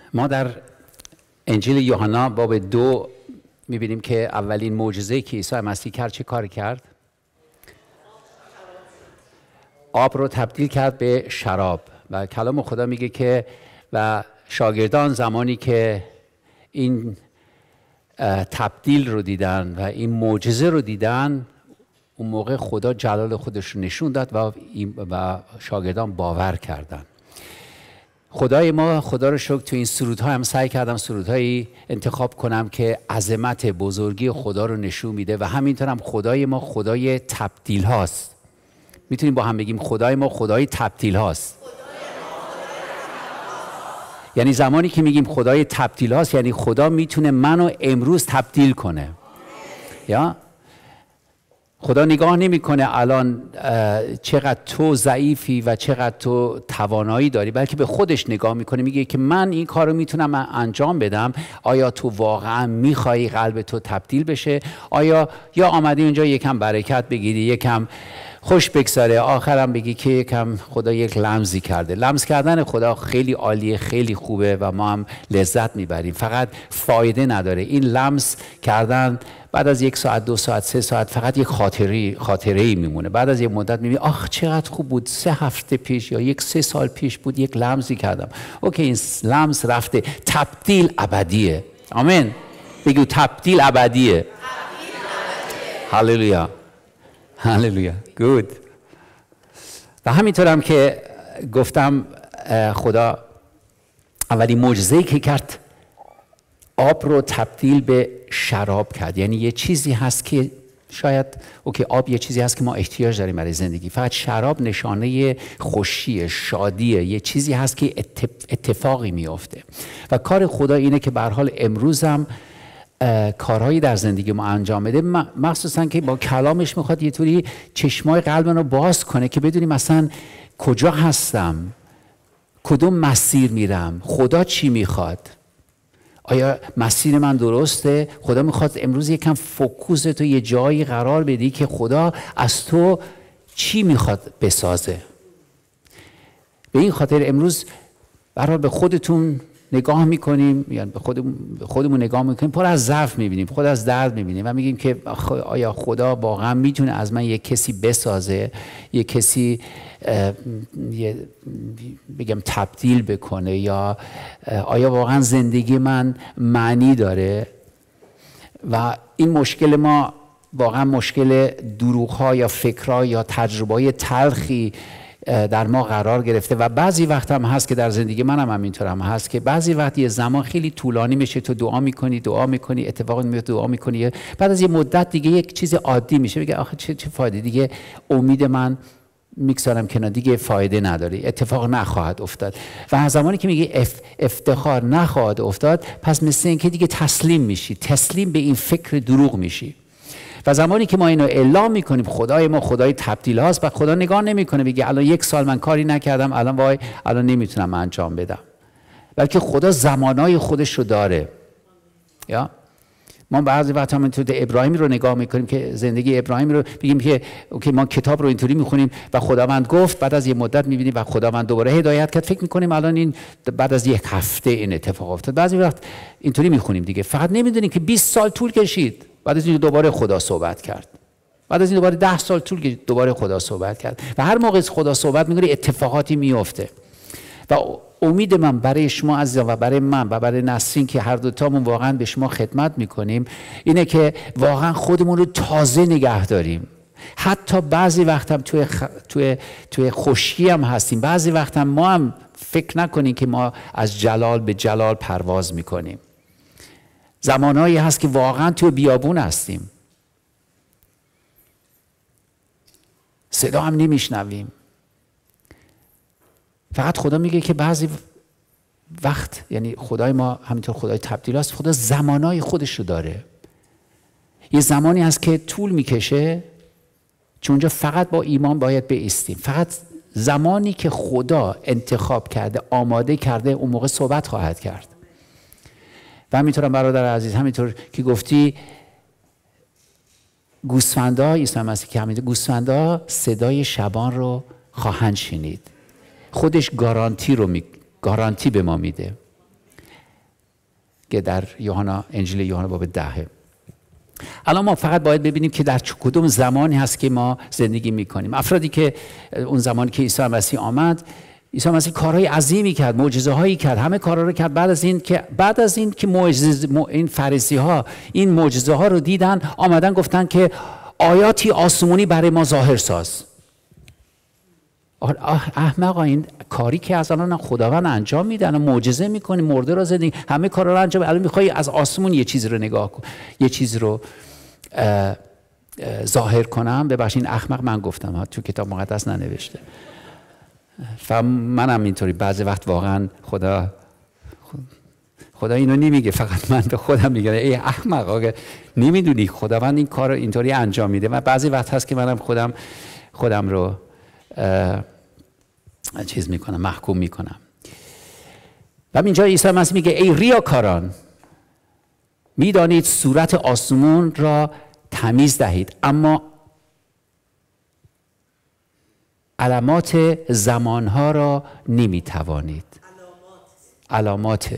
ما در انجیل یوحنا باب 2 میبینیم که اولین معجزه‌ای که عیسی مسیح کرد چه کار کرد؟ آب رو تبدیل کرد به شراب. و کلام خدا میگه که و شاگردان زمانی که این تبدیل رو دیدن و این معجزه رو دیدن، اون موقع خدا جلال خودش رو نشون داد و شاگردان باور کردن. خدای ما، خدا رو شکر، تو این سرودها هم سعی کردم سرودهایی انتخاب کنم که عظمت بزرگی خدا رو نشون میده و همینطور هم خدای ما خدای تبدیل هاست. میتونیم با هم بگیم خدای ما خدای تبدیل هاست. یعنی زمانی که میگیم خدای تبدیل هاست یعنی خدا میتونه منو امروز تبدیل کنه. یا خدا نگاه نمیکنه الان چقدر تو ضعیفی و چقدر تو توانایی داری، بلکه به خودش نگاه میکنه، میگه که من این کارو میتونم انجام بدم. آیا تو واقعا میخوای قلب تو تبدیل بشه؟ آیا یا آمدی اونجا یکم برکت بگیری، یکم خوش بگذره، آخرم بگی که یکم خدا یک لمسی کرده. لمس کردن خدا خیلی عالیه، خیلی خوبه و ما هم لذت میبریم، فقط فایده نداره. این لمس کردن بعد از 1 ساعت 2 ساعت 3 ساعت فقط یک خاطره‌ای میمونه. بعد از یک مدت میبینی آخ چقدر خوب بود، 3 هفته پیش یا 3 سال پیش بود یک لمسی کردم. اوکی، این لمس رفته. تبدیل ابدیه. آمین. بگو تبدیل ابدیه. هللویا. هللویا. گود. و همینطور هم که گفتم خدا اولین معجزه‌ای که کرد آب رو تبدیل به شراب کرد. یعنی یه چیزی هست که شاید اوکی آب یه چیزی هست که ما احتیاج داریم برای زندگی، فقط شراب نشانه خوشیه، شادیه، یه چیزی هست که اتفاقی میافته. و کار خدا اینه که به هر حال امروز هم کارهایی در زندگی ما انجام بده، مخصوصا که با کلامش میخواد یه طوری چشمای قلب رو باز کنه که بدونیم مثلا کجا هستم، کدوم مسیر میرم، خدا چی میخواد، آیا مسیر من درسته؟ خدا میخواد امروز یکم فوکوس تو یه جایی قرار بدی که خدا از تو چی میخواد بسازه. به این خاطر امروز برای به خودتون نگاه میکنیم، یعنی به خودمون نگاه میکنیم، پر از ضعف میبینیم، خود از درد میبینیم و میگیم که آیا خدا واقعا میتونه از من یک کسی بسازه، یک کسی بگم تبدیل بکنه، یا آیا واقعا زندگی من معنی داره؟ و این مشکل ما واقعا مشکل دروغ‌ها یا فکرها یا تجربه‌های تلخی در ما قرار گرفته. و بعضی وقت هم هست که در زندگی منم همینطور هم هست که بعضی وقت یه زمان خیلی طولانی میشه، تو دعا میکنی اتفاقی میفته، دعا میکنی، بعد از یه مدت دیگه یک چیز عادی میشه، میگه آخه چه فایده، دیگه امید من میگذارم کنار، دیگه فایده نداره، اتفاق نخواهد افتاد. و زمانی که میگه افتخار نخواهد افتاد، پس مثل این که دیگه تسلیم میشی، تسلیم به این فکر دروغ میشی. و زمانی که ما اینو اعلام میکنیم خدای ما خدای تبدیل هاست، و خدا نگاه نمیکنه بگه الان 1 سال من کاری نکردم، الان نمیتونم انجام بدم، بلکه خدا زمانای خودش رو داره. یا ما بعضی وقت هم تو ابراهیم رو نگاه میکنیم که زندگی ابراهیم رو بگیم که اوکی ما کتاب رو اینطوری میخونیم و خداوند گفت، بعد از یه مدت میبینیم و خداوند دوباره هدایت کرد، فکر میکنیم الان این بعد از 1 هفته این اتفاق افتاد. بعضی وقت اینطوری میخونیم دیگه، فقط نمیدونیم که 20 سال طول کشید، بعد از این دوباره خدا صحبت کرد، بعد از این دوباره 10 سال طول کشید، دوباره خدا صحبت کرد. و هر موقع خدا صحبت میکنه اتفاقاتی میفته. و امید من برای شما عزیزان و برای من و برای نسرین که هر دوتامون واقعا به شما خدمت میکنیم اینه که واقعا خودمون رو تازه نگه داریم. حتی بعضی وقت هم توی خشکی هم هستیم، بعضی وقت هم ما هم فکر نکنیم که ما از جلال به جلال پرواز میکنیم. زمانهایی هست که واقعا توی بیابون هستیم، صدا هم نمیشنویم. فقط خدا میگه که بعضی وقت، یعنی خدای ما همینطور خدای تبدیل است، خدا زمانای خودش رو داره. یه زمانی هست که طول میکشه، چون اونجا فقط با ایمان باید بایستیم. فقط زمانی که خدا انتخاب کرده، آماده کرده، اون موقع صحبت خواهد کرد. و همینطورم برادر عزیز، همینطور که گفتی گوسفندها، عیسی مسیح که همینطور گوسفندها صدای شبان رو خواهند شنید. خودش گارانتی به ما میده. که در انجیل یوحنا باب 10. الان ما فقط باید ببینیم که در کدوم زمانی هست که ما زندگی میکنیم. افرادی که اون زمانی که عیسی مسیح آمد، عیسی مسیح کارهای عظیمی کرد، معجزه هایی کرد، همه کارا رو کرد. بعد از این که این فریسی ها این معجزه ها رو دیدن، آمدن گفتن که آیاتی آسمونی برای ما ظاهر ساز. احمقا، این کاری که از الان خداوند انجام میدن و معجزه میکنی، مرده رو زندگی، همه کارا رو انجام، الان میخوای از آسمون یه چیز رو نگاه کن، یه چیز رو ظاهر کنم. ببخشید احمق من گفتم ها، تو کتاب مقدس ننوشته. منم اینطوری بعضی وقت واقعا خدا اینو نمیگه، فقط من به خودم میگم ای احمق، آقا نمیدونی خداوند این کار رو اینطوری انجام میده. و بعضی وقت هست که منم خودم رو چیز میکنم، محکوم میکنم. و اینجا عیسی مسیح میگه ای ریاکاران، میدانید صورت آسمون را تمیز دهید، اما علامات زمانها را نمیتوانید. علامات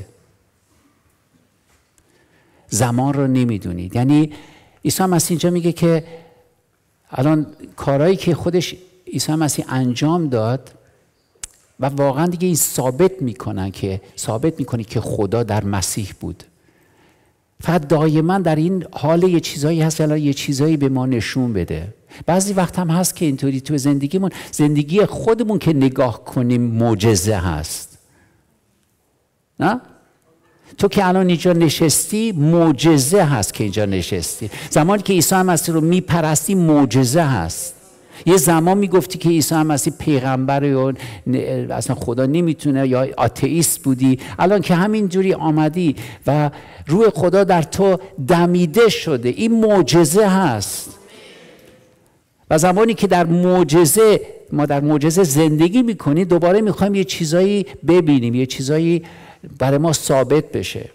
زمان را نمیدونید. یعنی عیسی مسیح اینجا میگه که الان کارهایی که خودش عیسی مسیح انجام داد و واقعا دیگه این ثابت میکنه که خدا در مسیح بود. فقط دائما در این حال یه چیزایی هست، الان یه چیزایی به ما نشون بده. بعضی وقت هم هست که اینطوری تو زندگی خودمون که نگاه کنیم معجزه هست. نه؟ تو که الان اینجا نشستی معجزه هست که اینجا نشستی. زمانی که عیسی مسیح رو میپرستی معجزه هست. یه زمان میگفتی که عیسی مسیح پیغمبر یا اصلا خدا نمیتونه یا آتئیست بودی، الان که همینجوری آمدی و روح خدا در تو دمیده شده، این معجزه هست. و زمانی که ما در معجزه زندگی میکنیم، دوباره میخوایم یه چیزایی ببینیم، یه چیزایی برای ما ثابت بشه.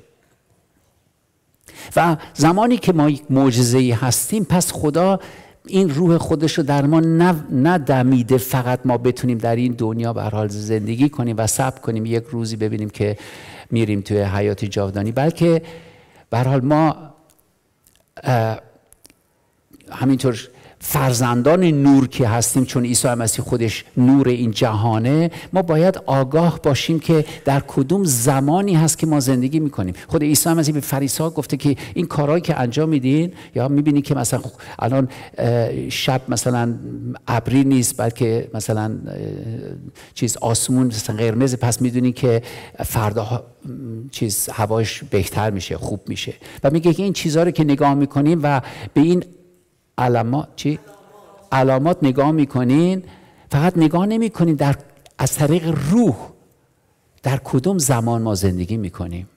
و زمانی که ما یک معجزه‌ای هستیم، پس خدا این روح خودش رو در ما ندمیده فقط ما بتونیم در این دنیا به هر حال زندگی کنیم و صبر کنیم یک روزی ببینیم که میریم توی حیات جاودانی، بلکه به هر حال ما همینطور فرزندان نور که هستیم، چون عیسی مسیح خودش نور این جهانه، ما باید آگاه باشیم که در کدوم زمانی هست که ما زندگی میکنیم. خود عیسی مسیح به فریسی‌ها گفته که این کارهایی که انجام میدین، یا میبینی که مثلا الان شب مثلا ابری نیست بلکه مثلا آسمون مثلا قرمز، پس میدونی که فردا هواش بهتر میشه، خوب میشه. و میگه که این چیزها رو که نگاه میکنیم و به این علامات نگاه میکنین، فقط نگاه نمیکنین از طریق روح در کدوم زمان ما زندگی میکنیم.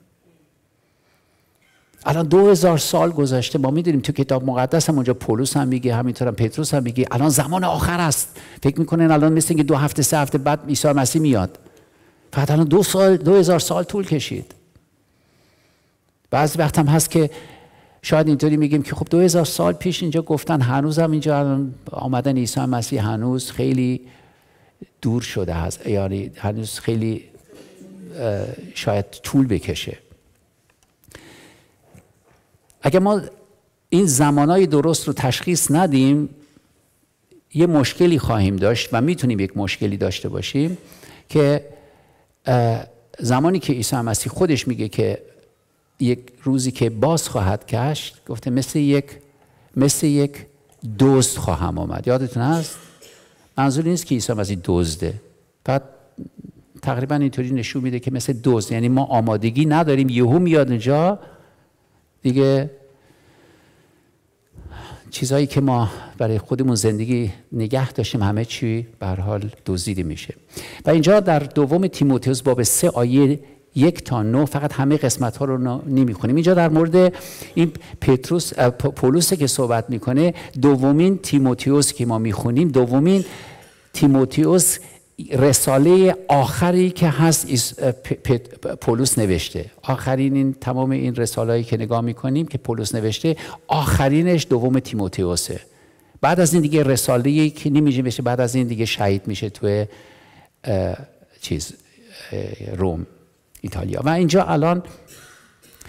الان 2000 سال گذشته، ما میدونیم تو کتاب مقدس هم اونجا پولس هم میگه، همینطور هم پتروس هم میگه الان زمان آخر است. فکر میکنین الان مثل اینکه 2 هفته 3 هفته بعد عیسی مسیح میاد. فقط الان 2000 سال طول کشید. بعضی وقت هم هست که شاید اینطوری میگیم که خب 2000 سال پیش اینجا گفتن، هنوز هم اینجا آمدن عیسی مسیح هنوز خیلی دور شده هست، یعنی هنوز خیلی شاید طول بکشه. اگر ما این زمانهای درست رو تشخیص ندیم، یه مشکلی خواهیم داشت و میتونیم یک مشکلی داشته باشیم که زمانی که عیسی مسیح خودش میگه که یک روزی که باز خواهد گشت، گفته مثل یک دزد خواهم آمد. یادتون هست؟ منظور نیست که عیسی مسیح دزده، فقط تقریبا اینطوری نشون میده که مثل دزد، یعنی ما آمادگی نداریم، یهو میاد اونجا دیگه چیزایی که ما برای خودمون زندگی نگه داشتیم همه چی به هر حال دزدیده میشه. و اینجا در دوم تیموتئوس باب 3 آیه 1 تا 9 فقط همه قسمت ها رو نمیخونیم. اینجا در مورد این پولس که صحبت میکنه، دومین تیموتئوس که ما میخونیم، دومین تیموتئوس رساله آخری که هست پولس نوشته. آخرین این تمام این رساله‌ای که نگاه میکنیم که پولس نوشته، آخرینش دوم تیموتئوسه. بعد از این دیگه رساله‌ای که نمیشه بشه، بعد از این دیگه شهید میشه توی روم، ایتالیا. و اینجا الان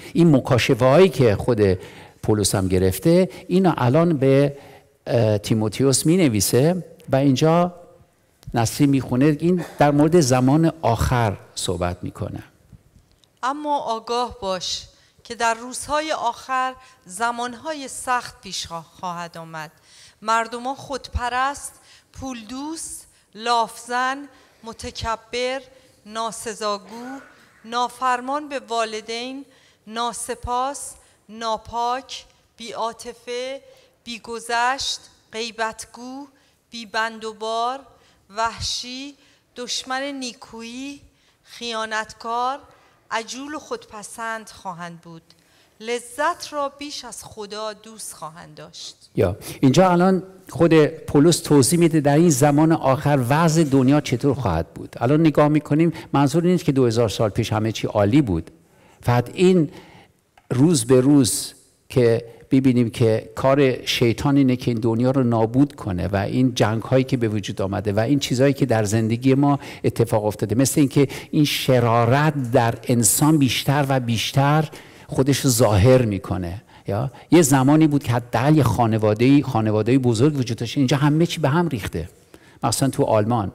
این مکاشفه هایی که خود پولس هم گرفته اینا الان به تیموتئوس می نویسه و اینجا نصری میخونه. این در مورد زمان آخر صحبت میکنه. اما آگاه باش که در روزهای آخر زمانهای سخت پیش خواهد آمد. مردمان خودپرست، پولدوست، لافزن، متکبر، ناسزاگو، نافرمان به والدین، ناسپاس، ناپاک، بی‌عاطفه، بی‌گذشت، غیبتگو، بی‌بندوبار، وحشی، دشمن نیکویی، خیانتکار، عجول و خودپسند خواهند بود. لذت را بیش از خدا دوست خواهند داشت. اینجا الان خود پولس توضیح میده در این زمان آخر وضع دنیا چطور خواهد بود. الان نگاه میکنیم، منظور نیست که 2000 سال پیش همه چی عالی بود. فقط این روز به روز که ببینیم که کار شیطان اینه که این دنیا رو نابود کنه و این جنگ هایی که به وجود آمده و این چیزهایی که در زندگی ما اتفاق افتاده، مثل این که این شرارت در انسان بیشتر و بیشتر خودش ظاهر میکنه. یه زمانی بود که حداقل یه خانواده بزرگ وجود داشت، اینجا همه چی به هم ریخته، مثلا تو آلمان.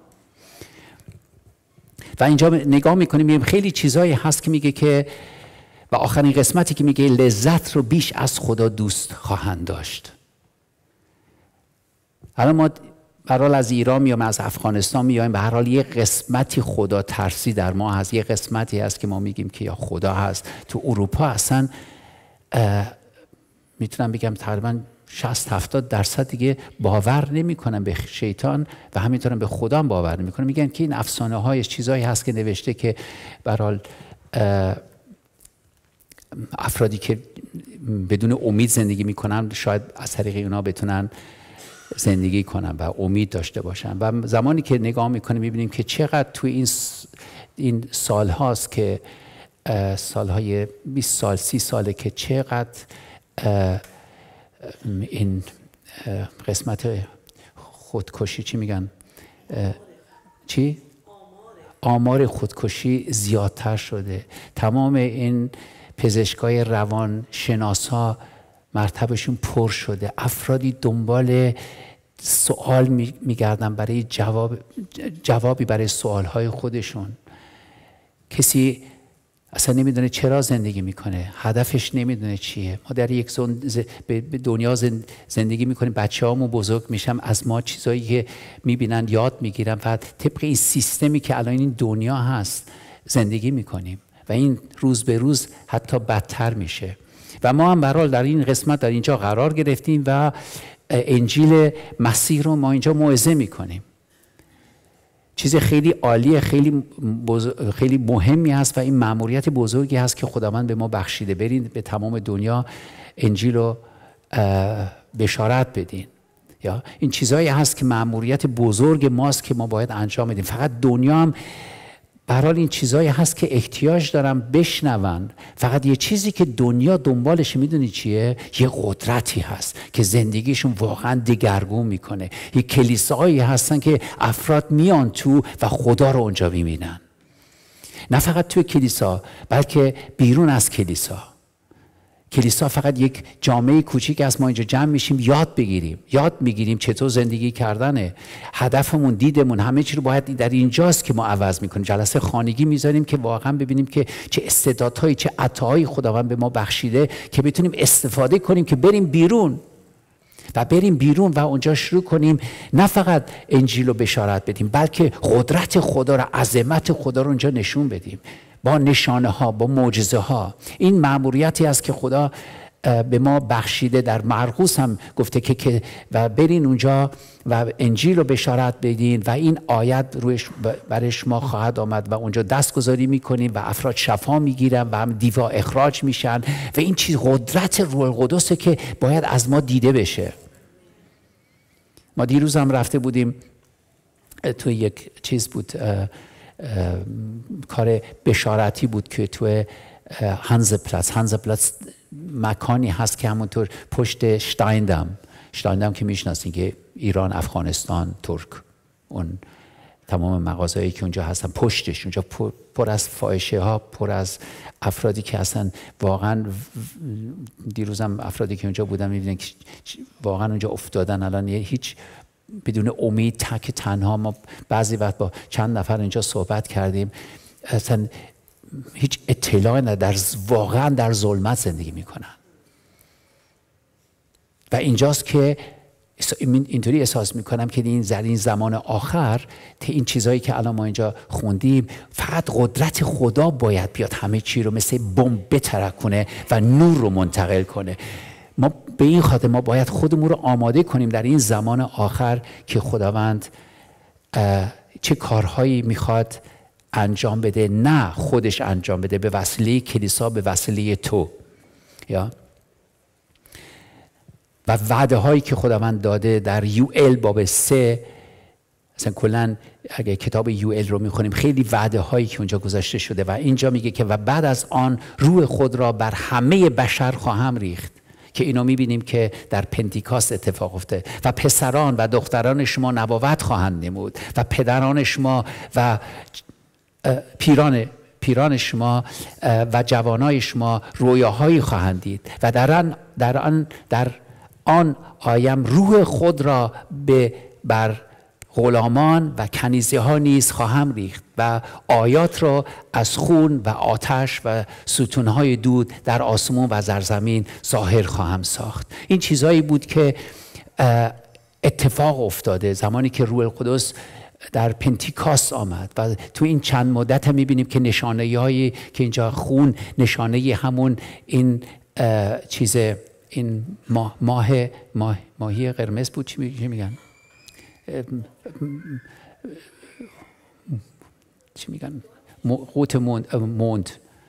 و اینجا نگاه میکنیم میگیم خیلی چیزایی هست که میگه که و آخرین قسمتی که میگه لذت رو بیش از خدا دوست خواهند داشت. الان ما به هر حال از ایران میایم، از افغانستان میایم، به هر حال یه قسمتی خدا ترسی در ما هست، یه قسمتی هست که ما میگیم که یا خدا هست. تو اروپا اصلا میتونم بگم تقریبا 60-70% دیگه باور نمیکنن به شیطان و همینطور به خدا هم باور نمیکنن. میگن که این افسانه های چیزایی هست که نوشته که به هر حال افرادی که بدون امید زندگی میکنن شاید از طریق اونا بتونن زندگی کنن و امید داشته باشن. و زمانی که نگاه میکنیم میبینیم که چقدر توی این سال هاست که سالهای 20 سال 30 ساله که چقدر این قسمت خودکشی چی میگن؟ چی؟ آمار خودکشی زیادتر شده. تمام این پزشکای روان شناسا مرتبشون پر شده. افرادی دنبال سوال میگردن برای جوابی برای سوالهای خودشون. کسی اصلا نمیدونه چرا زندگی میکنه، هدفش نمیدونه چیه. ما در یک به دنیا زندگی میکنیم، بچه هامون بزرگ میشن، از ما چیزایی که میبینن یاد میگیرن و طبق این سیستمی که الان این دنیا هست زندگی میکنیم و این روز به روز حتی بدتر میشه. و ما هم برحال در این قسمت در اینجا قرار گرفتیم و انجیل مسیح رو ما اینجا موعظه میکنیم. چیز خیلی عالیه، خیلی مهمی هست و این مأموریت بزرگی هست که خداوند به ما بخشیده. برین به تمام دنیا انجیل رو بشارت بدین. این چیزایی هست که مأموریت بزرگ ماست که ما باید انجام بدیم. فقط دنیا هم برحال این چیزایی هست که احتیاج دارن بشنون. فقط یه چیزی که دنیا دنبالش میدونی چیه؟ یه قدرتی هست که زندگیشون واقعا دگرگون میکنه. یه کلیساهایی هستن که افراد میان تو و خدا رو اونجا میبینن. نه فقط توی کلیسا بلکه بیرون از کلیسا. کلیسا فقط یک جامعه کوچیک است، ما اینجا جمع میشیم یاد میگیریم چطور زندگی کردنه. هدفمون، دیدمون، همه چی رو باید در اینجاست که ما عوض میکنیم. جلسه خانگی میذاریم که واقعا ببینیم که چه استعدادهایی، چه عطاهایی خداوند به ما بخشیده که بتونیم استفاده کنیم که بریم بیرون و اونجا شروع کنیم نه فقط انجیل رو بشارت بدیم بلکه قدرت خدا رو، عظمت خدا رو اونجا نشون بدیم با نشانه ها، با معجزه ها. این مأموریتی است که خدا به ما بخشیده. در مرقس هم گفته که و برین اونجا و انجیل رو بشارت بدین و این آیت روش برای شما خواهد آمد و اونجا دستگذاری میکنیم و افراد شفا میگیرن و هم دیوا اخراج میشن و این چیز قدرت روح القدسه که باید از ما دیده بشه. ما دیروز هم رفته بودیم تو یک چیز بود، کار بشارتی بود که تو هانزپلاتس مکانی هست که همونطور پشت شتایندام که میشناسین که ایران، افغانستان، ترک اون تمام مغازه‌ای که اونجا هستن پشتش اونجا پر از فاحشه ها، پر از افرادی که اصلا واقعا دیروزم افرادی که اونجا بودن می‌بینن که واقعا اونجا افتادن، الان هیچ بدون امید، تک تنها. ما بعضی وقت با چند نفر اینجا صحبت کردیم، اصلا هیچ اطلاعی ندارن، واقعا در ظلمت زندگی میکنن. و اینجاست که اینطوری احساس میکنم که در این زمان آخر این چیزهایی که الان ما اینجا خوندیم، فقط قدرت خدا باید بیاد همه چی رو مثل بمب بترکونه و نور رو منتقل کنه. ما به این خاطر ما باید خودمون رو آماده کنیم در این زمان آخر که خداوند چه کارهایی میخواد انجام بده، نه خودش انجام بده، به وسیله کلیسا، به وسیله تو. یا و وعده هایی که خداوند داده در یوئیل باب 3، مثلا کلا اگه کتاب یوئیل رو میخونیم خیلی وعده هایی که اونجا گذاشته شده و اینجا میگه که و بعد از آن روح خود را بر همه بشر خواهم ریخت، که اینو میبینیم که در پنتیکاست اتفاق افتاده. و پسران و دختران شما نبوت خواهند نمود و پدران شما و پیران شما و جوانای شما رویاهایی خواهند دید و در آن آیم روح خود را بر غلامان و کنیزه ها نیز خواهم ریخت و آیات را از خون و آتش و ستونهای دود در آسمون و زمین ظاهر خواهم ساخت. این چیزهایی بود که اتفاق افتاده زمانی که روح القدس در پنتیکاست آمد و تو این چند مدت هم میبینیم که نشانه‌هایی که اینجا خون نشانه همون این چیز، این ماهی قرمز بود، چی میگن؟ چی میگن؟ قوت موند،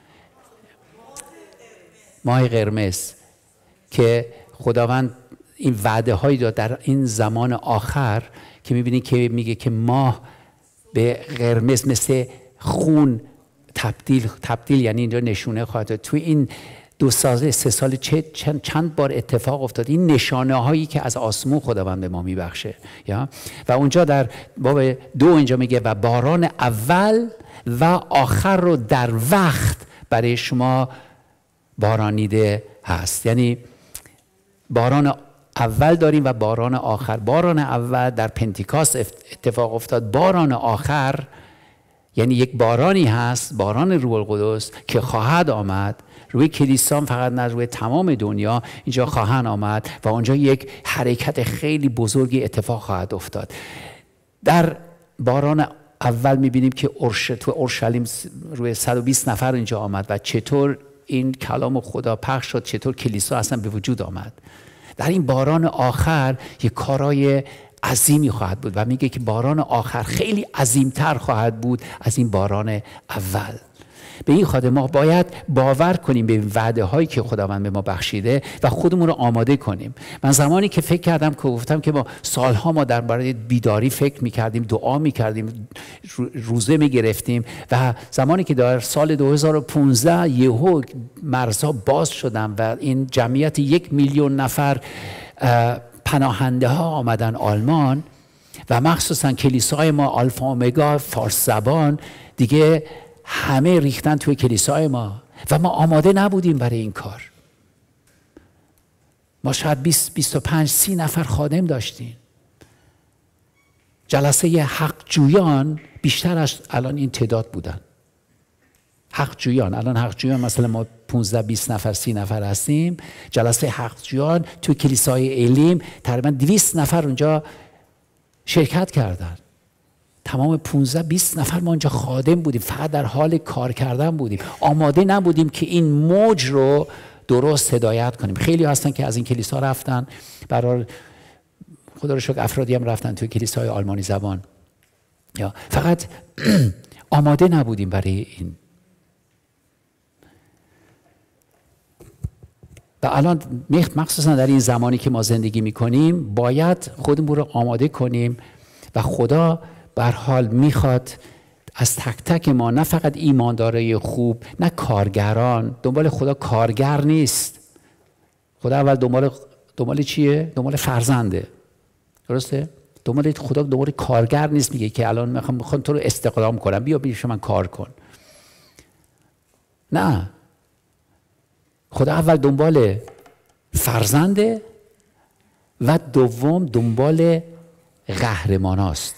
ماه قرمز، که خداوند این وعده هایی داد در این زمان آخر که میبینی که میگه که ماه به قرمز مثل خون تبدیل یعنی اینجا نشونه خواهد. توی این 2 سال 3 سال چند بار اتفاق افتاد. این نشانه هایی که از آسمون خداوند به ما میبخشه. و اونجا در باب 2 اینجا میگه و باران اول و آخر رو در وقت برای شما بارانیده هست. یعنی باران اول داریم و باران آخر. باران اول در پنتیکاست اتفاق افتاد. باران آخر یعنی یک بارانی هست، باران روح القدس که خواهد آمد روی کلیسا، فقط نه روی تمام دنیا اینجا خواهند آمد و اونجا یک حرکت خیلی بزرگی اتفاق خواهد افتاد. در باران اول میبینیم که تو اورشلیم روی 120 نفر اینجا آمد و چطور این کلام خدا پخش شد، چطور کلیسا اصلا به وجود آمد. در این باران آخر یک کارای عظیمی خواهد بود و میگه که باران آخر خیلی عظیمتر خواهد بود از این باران اول. به این خاطر ما باید باور کنیم به وعده هایی که خداوند به ما بخشیده و خودمون رو آماده کنیم. من زمانی که فکر کردم که گفتم که ما سالها ما درباره بیداری فکر میکردیم، دعا میکردیم، روزه میگرفتیم و زمانی که در سال 2015 یهو مرزها باز شدن و این جمعیت 1 میلیون نفر پناهنده ها آمدن آلمان و مخصوصا کلیسای ما آلفا اومگا فارس زبان دیگه همه ریختن توی کلیسای ما و ما آماده نبودیم برای این کار. ما شاید 20-25-30 نفر خادم داشتیم. جلسه حق جویان بیشتر از الان این تعداد بودن. حق جویان، الان حق جویان مثلا ما 15-20 نفر 30 نفر هستیم. جلسه حق جویان توی کلیسای الیم تقریبا 200 نفر اونجا شرکت کردن. تمام 15-20 نفر ما اونجا خادم بودیم، فقط در حال کار کردن بودیم. آماده نبودیم که این موج رو درست هدایت کنیم. خیلی هستن که از این کلیسا رفتن، برای خدا رو شکر افرادی هم رفتن توی کلیسای آلمانی زبان. یا فقط آماده نبودیم برای این. و الان مخصوصا در این زمانی که ما زندگی میکنیم باید خودمون رو آماده کنیم و خدا به هر حال میخواد از تک تک ما، نه فقط ایماندارای خوب، نه کارگران. دنبال خدا کارگر نیست. خدا اول دنبال چیه؟ دنبال فرزنده. درسته؟ دنبال خدا دنبال کارگر نیست میگه که الان میخوام تو رو استخدام کنم، بیا پیش من کار کن. نه، خدا اول دنبال فرزنده و دوم دنبال قهرماناست.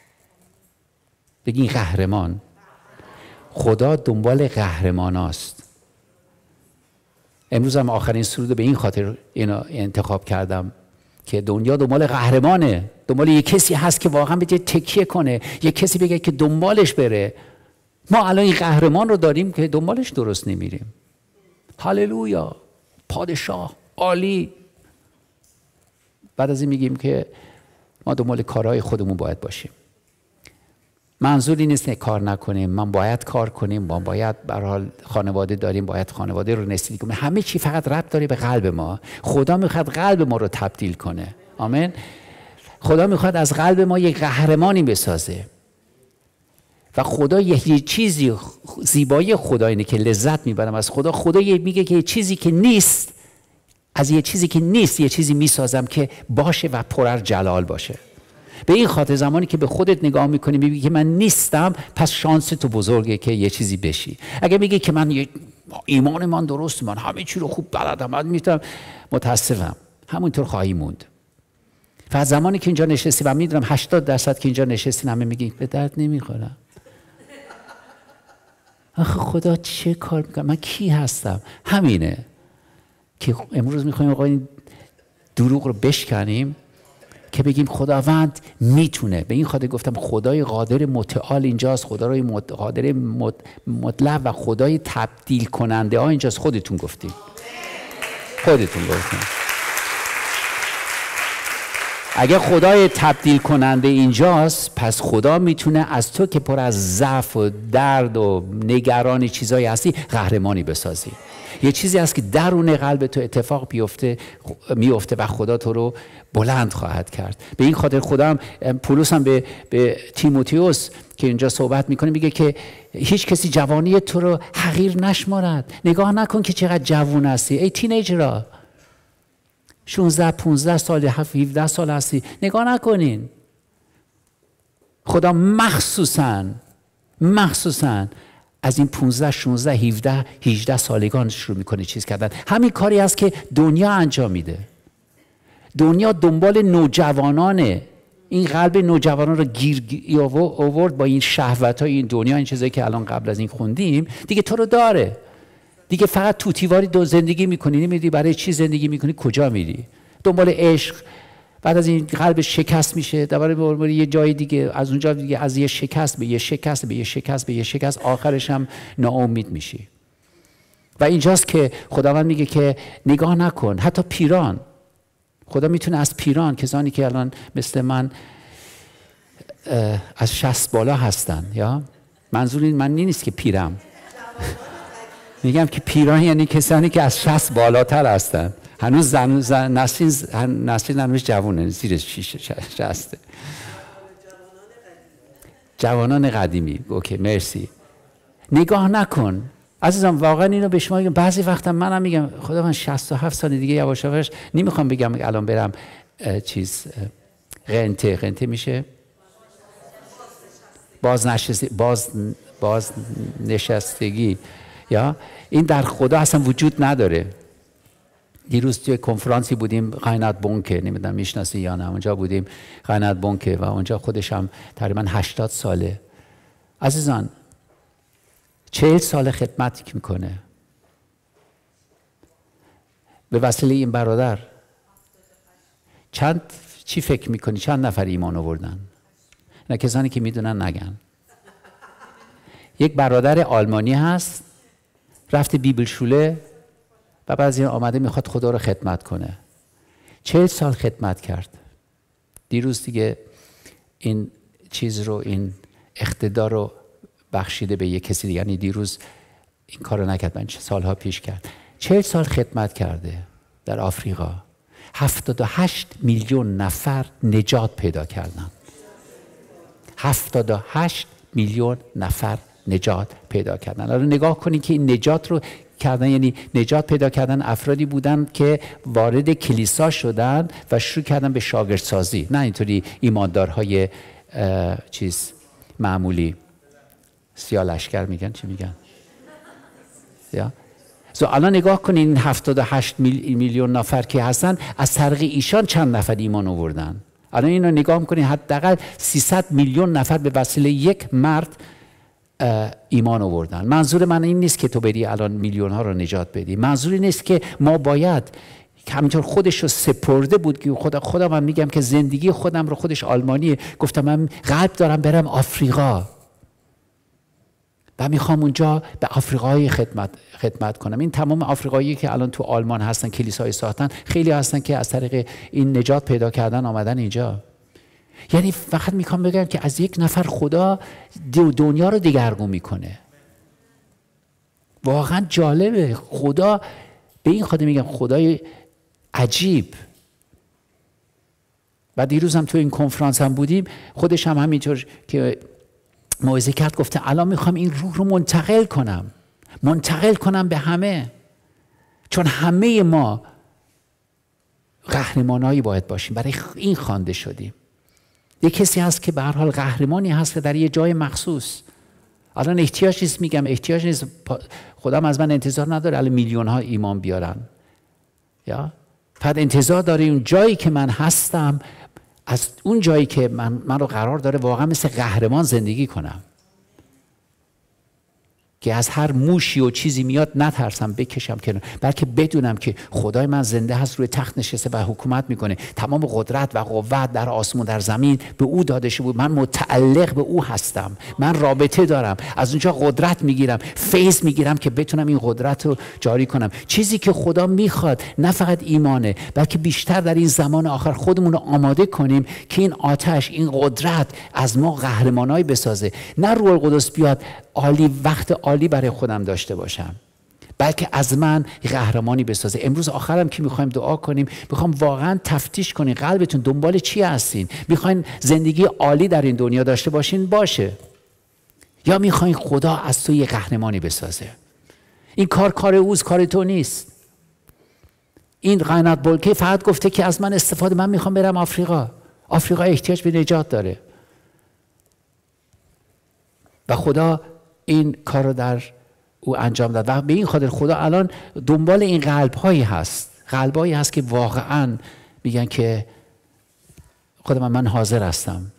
بگین قهرمان. خدا دنبال قهرماناست. امروز هم آخرین سرود به این خاطر اینو انتخاب کردم که دنیا دنبال قهرمانه، دنبال یک کسی هست که واقعا بگه تکیه کنه، یک کسی بگه که دنبالش بره. ما الان این قهرمان رو داریم که دنبالش درست نمیریم. هللویا، پادشاه عالی. بعد از این میگیم که ما دنبال کارهای خودمون باید باشیم. منظور این نیست که کار نکنیم، من باید کار کنیم، ما باید به هر حال خانواده داریم، باید خانواده رو رسیدگی کنیم. همه چی فقط ربط داره به قلب ما. خدا میخواد قلب ما رو تبدیل کنه. آمین. خدا میخواد از قلب ما یک قهرمانی بسازه. و خدا یه چیزی، زیبایی خدا اینه که لذت میبرم از خدا. خدا میگه که یه چیزی که نیست، از یه چیزی که نیست یه چیزی میسازم که باشه و پر از جلال باشه. به این خاطر زمانی که به خودت نگاه میکنی میگی که من نیستم، پس شانس تو بزرگه که یه چیزی بشی. اگه میگی که من ایمان من درست، من همه چی رو خوب بلدم، من میتونم، متاسفم همونطور خواهی موند. فقط زمانی که اینجا نشستی و میدونم 80% که اینجا نشستین همه میگین به درد نمیخورم. آخه خدا چه کار میکنه؟ من کی هستم؟ همینه که امروز میخوایم آقا این دروغ رو بشکنیم که بگیم خداوند میتونه. به این خاطر گفتم خدای قادر متعال اینجاست، خدای قادر مطلق و خدای تبدیل کننده ها اینجاست. خودتون گفتیم. اگه خدای تبدیل کننده اینجاست، پس خدا میتونه از تو که پر از ضعف و درد و نگرانی چیزایی هستی قهرمانی بسازی. یه چیزی هست که درون قلب تو اتفاق میفته و خدا تو رو بلند خواهد کرد. به این خاطر خدا هم پولس هم به تیموتئوس که اینجا صحبت میکنه میگه که هیچ کسی جوانی تو رو حقیر نشمارد. نگاه نکن که چقدر جوان هستی. ای تینیجرها 16 15 سال 17 سال هستی، نگاه نکنین. خدا مخصوصاً از این 15 16 17 18 سالگان شروع میکنه چیز کردن. همین کاری است که دنیا انجام میده. دنیا دنبال نوجوانانه. این قلب نوجوانان رو گیر آورد با این شهوت‌های این دنیا، این چیزایی که الان قبل از این خوندیم. دیگه تو رو داره. دیگه فقط توتیواری زندگی میکنی، نمیدونی برای چی زندگی میکنی، کجا میری. دنبال عشق. بعد از این قلب شکست میشه، دوباره یه جای دیگه، از اونجا دیگه از یه شکست به یه شکست به یه شکست به یه شکست، آخرش هم ناامید میشی. و اینجاست که خداوند میگه که نگاه نکن. حتی پیران، خدا میتونه از پیران، کسانی که الان مثل من از 60 بالا هستن، یا منظور من نیست که پیرم، میگم که پیران یعنی کسانی که از 60 بالاتر هستن. هنوز نسل هنوز جوانه، زیر 60. جوانان قدیمی. اوکی، مرسی. نگاه نکن عزیزم، واقعا اینو به شما میگم. بعضی وقتا منم میگم خدا من 67 سال دیگه یواش یواش نمیخوام بگم الان برم قنته میشه باز نشستگی، یا این در خدا اصلا وجود نداره. دیروز توی کنفرانسی بودیم، قاینات بونکه، نمیدونم میشناسی یا نه، اونجا بودیم قاینات بونکه و اونجا خودش هم تقریبا 80 ساله. عزیزان 40 سال خدمت میکنه. به وسیله این برادر چی فکر میکنی چند نفر ایمان آوردن؟ نه کسانی که میدونن نگن. یک برادر آلمانی هست، رفت بیبل شوله و بعد از این آمده میخواد خدا رو خدمت کنه. 40 سال خدمت کرد. دیروز دیگه این چیز رو، این اقتدار رو بخشیده به یک کسی دیگه. یعنی دیروز این کار رو نکرد، من سالها پیش کرد. 40 سال خدمت کرده در آفریقا. 78 میلیون نفر نجات پیدا کردن. 78 میلیون نفر نجات پیدا کردن. الان نگاه کنید که این نجات رو کردن یعنی نجات پیدا کردن افرادی بودن که وارد کلیسا شدن و شروع کردن به شاگردسازی، نه اینطوری ایماندارهای معمولی. سیاه لشکر میگن، چی میگن؟ الان نگاه کنین این 78 میلیون نفر که هستن، از طریق ایشان چند نفر ایمان آوردن؟ الان اینو نگاه میکنین حداقل 300 میلیون نفر به وسیله یک مرد ایمان آوردن. منظور من این نیست که تو بری الان میلیون ها رو نجات بدی. منظور این نیست که ما باید همینطور خودش رو سپرده بود که خدا من میگم که زندگی خودم رو، خودش آلمانیه، گفتم من قلب دارم برم آفریقا و میخوام اونجا به آفریقایی خدمت کنم. این تمام آفریقایی که الان تو آلمان هستن کلیسای ساختن، خیلی هستن که از طریق این نجات پیدا کردن آمدن اینجا. یعنی فقط میخوام بگم که از یک نفر خدا دنیا رو دگرگون میکنه. واقعا جالبه. خدا به این خاطر میگم خدای عجیب. و دیروز هم تو این کنفرانس هم بودیم، خودش هم همینطور که موعظه کرد، گفته الان میخوام این روح رو منتقل کنم به همه، چون همه ما قهرمانایی باید باشیم. برای این خوانده شدیم. یک کسی هست که به هر حال قهرمانی هست که در یه جای مخصوص. الان احتیاج نیست، میگم احتیاج نیست، خدا از من انتظار نداره الان میلیون ها ایمان بیارن، یا فقط انتظار داره اون جایی که من هستم، از اون جایی که من رو قرار داره واقعا مثل قهرمان زندگی کنم، که از هر موشی و چیزی میاد نترسم، بکشم کنار، بلکه بدونم که خدای من زنده هست، روی تخت نشسته و حکومت میکنه. تمام قدرت و قوت در آسمون در زمین به او داده شده بود. من متعلق به او هستم، من رابطه دارم، از اونجا قدرت میگیرم، فیض میگیرم که بتونم این قدرت رو جاری کنم. چیزی که خدا میخواد نه فقط ایمانه، بلکه بیشتر در این زمان آخر خودمون رو آماده کنیم که این آتش، این قدرت از ما قهرمانایی بسازه. نه روح القدس بیاد وقت عالی برای خودم داشته باشم، بلکه از من قهرمانی بسازه. امروز آخرم که میخوایم دعا کنیم، میخوام واقعا تفتیش کنین قلبتون دنبال چی هستین. میخواین زندگی عالی در این دنیا داشته باشین، باشه، یا میخواین خدا از تو یه قهرمانی بسازه. این کار اوست، کار تو نیست. این قاینات بولکه فقط گفته که از من استفاده، من میخوام برم آفریقا احتیاج به نجات داره و خدا این کار رو در او انجام داد. و به این خاطر خدا الان دنبال این قلب‌هایی هست که واقعا میگن که خدا من حاضر هستم.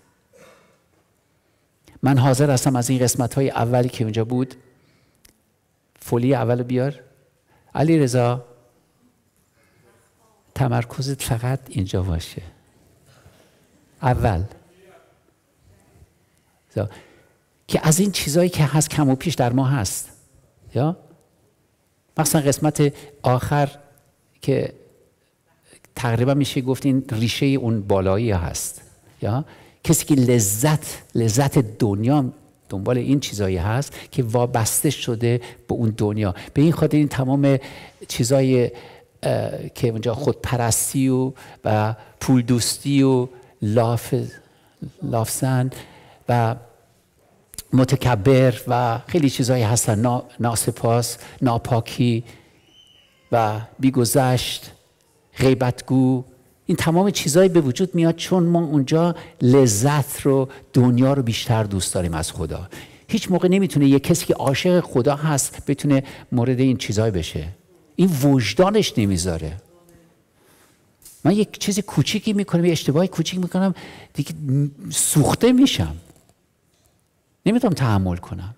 من حاضر هستم از این قسمت‌های اولی که اونجا بود، فولی اولو بیار علی رضا، تمرکزت فقط اینجا باشه اول، که از این چیزایی که هست کم و پیش در ما هست، یا مثلا قسمت آخر که تقریبا میشه گفت این ریشه اون بالایی هست، یا کسی که لذت دنیا دنبال این چیزایی هست که وابسته شده به اون دنیا. به این خاطر این تمام چیزایی که اونجا خودپرستی و پول دوستی و لافزن و متکبر و خیلی چیزایی هستن، ناسپاس، ناپاکی و بیگذشت، غیبتگو، این تمام چیزایی به وجود میاد چون ما اونجا لذت رو، دنیا رو بیشتر دوست داریم از خدا. هیچ موقع نمیتونه یک کسی که عاشق خدا هست بتونه مورد این چیزایی بشه. این وجدانش نمیذاره. من یک چیز کوچیکی میکنم، یه اشتباهی کوچیک میکنم، دیگه سوخته میشم، نمیتونم تحمل کنم.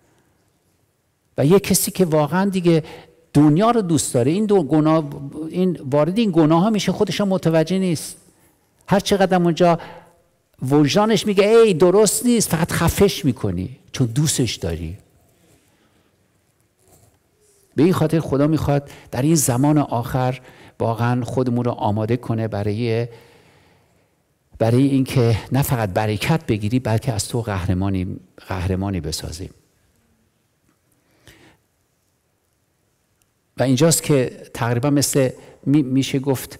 و یک کسی که واقعا دیگه دنیا رو دوست داره، این وارد این گناه ها میشه، خودش هم متوجه نیست. هر چقدر اونجا وجدانش میگه ای درست نیست، فقط خفش میکنی چون دوستش داری. به این خاطر خدا میخواد در این زمان آخر واقعا خودمون رو آماده کنه برای اینکه نه فقط برکت بگیری، بلکه از تو قهرمانی بسازیم. و اینجاست که تقریبا مثل میشه گفت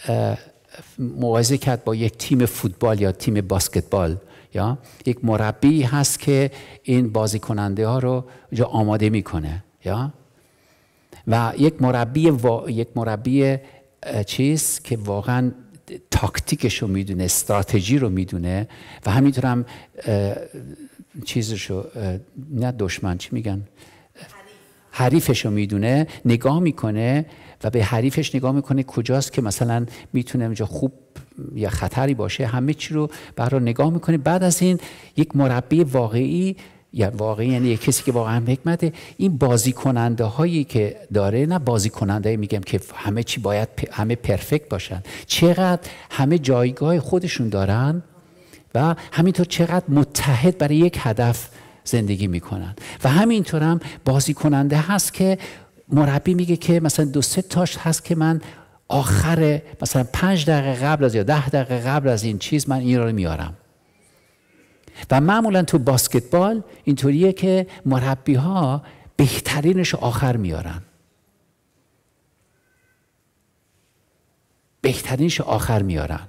موعظه کرد با یک تیم فوتبال یا تیم باسکتبال، یا یک مربی هست که این بازیکننده ها رو آماده میکنه، یا و یک مربی چیز که واقعا تاکتیکش رو میدونه، استراتژی رو میدونه و همینطور هم چیزشو، نه دشمن، چی میگن، حریفش رو میدونه، نگاه میکنه و به حریفش نگاه میکنه کجاست که مثلا میتونه اونجا خوب یا خطری باشه، همه چی رو برای نگاه میکنه. بعد از این یک مربی واقعی یعنی یک کسی که واقعا حکمته، این بازی کننده هایی که داره، نه بازی کننده میگم که همه چی باید همه پرفکت باشن، چقدر همه جایگاه خودشون دارن و همینطور چقدر متحد برای یک هدف زندگی میکنن. و همینطور هم بازی کننده هست که مربی میگه که مثلا 2-3 تاش هست که من آخر مثلا 5 دقیقه قبل از یا 10 دقیقه قبل از این چیز من این رو میارم. و معمولا تو باسکتبال اینطوریه که مربی ها بهترینش آخر میارن، بهترینش آخر میارن.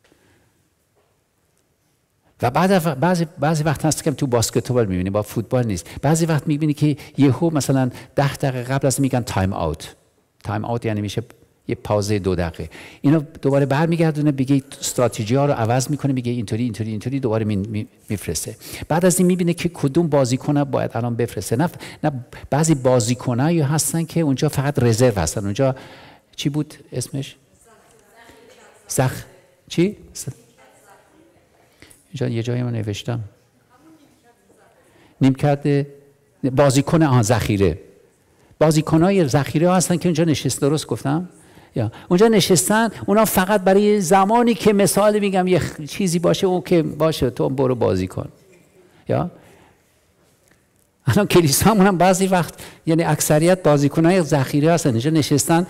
و بعضی وقت هست که تو باسکتبال میبینی، با فوتبال نیست، بعضی وقت میبینی که یهو مثلا 10 دقیقه قبل از میگن تایم اوت. تایم اوت یعنی میشه یه پازه 2 دقیقه. اینو دوباره برمیگردونه، بگه استراتژی ها رو عوض میکنه، میگه اینطوری دوباره میفرسته. بعد از این میبینه که کدوم بازیکن باید الان بفرسته. نه بعضی بازیکنایی هستن که اونجا فقط رزرو هستن. اونجا چی بود اسمش؟ چی؟ اینجا یه جایی من نوشتم نیمکت بازیکن ذخیره. بازیکنای ذخیره هستن که اونجا نشست، درست گفتم؟ یا اونجا نشستن، اونا فقط برای زمانی که مثال میگم یه چیزی باشه اون که باشه تو برو بازی کن. یا الان کلیسامون هم بعضی وقت یعنی اکثریت بازیکنای ذخیره هستن، اینجا نشستن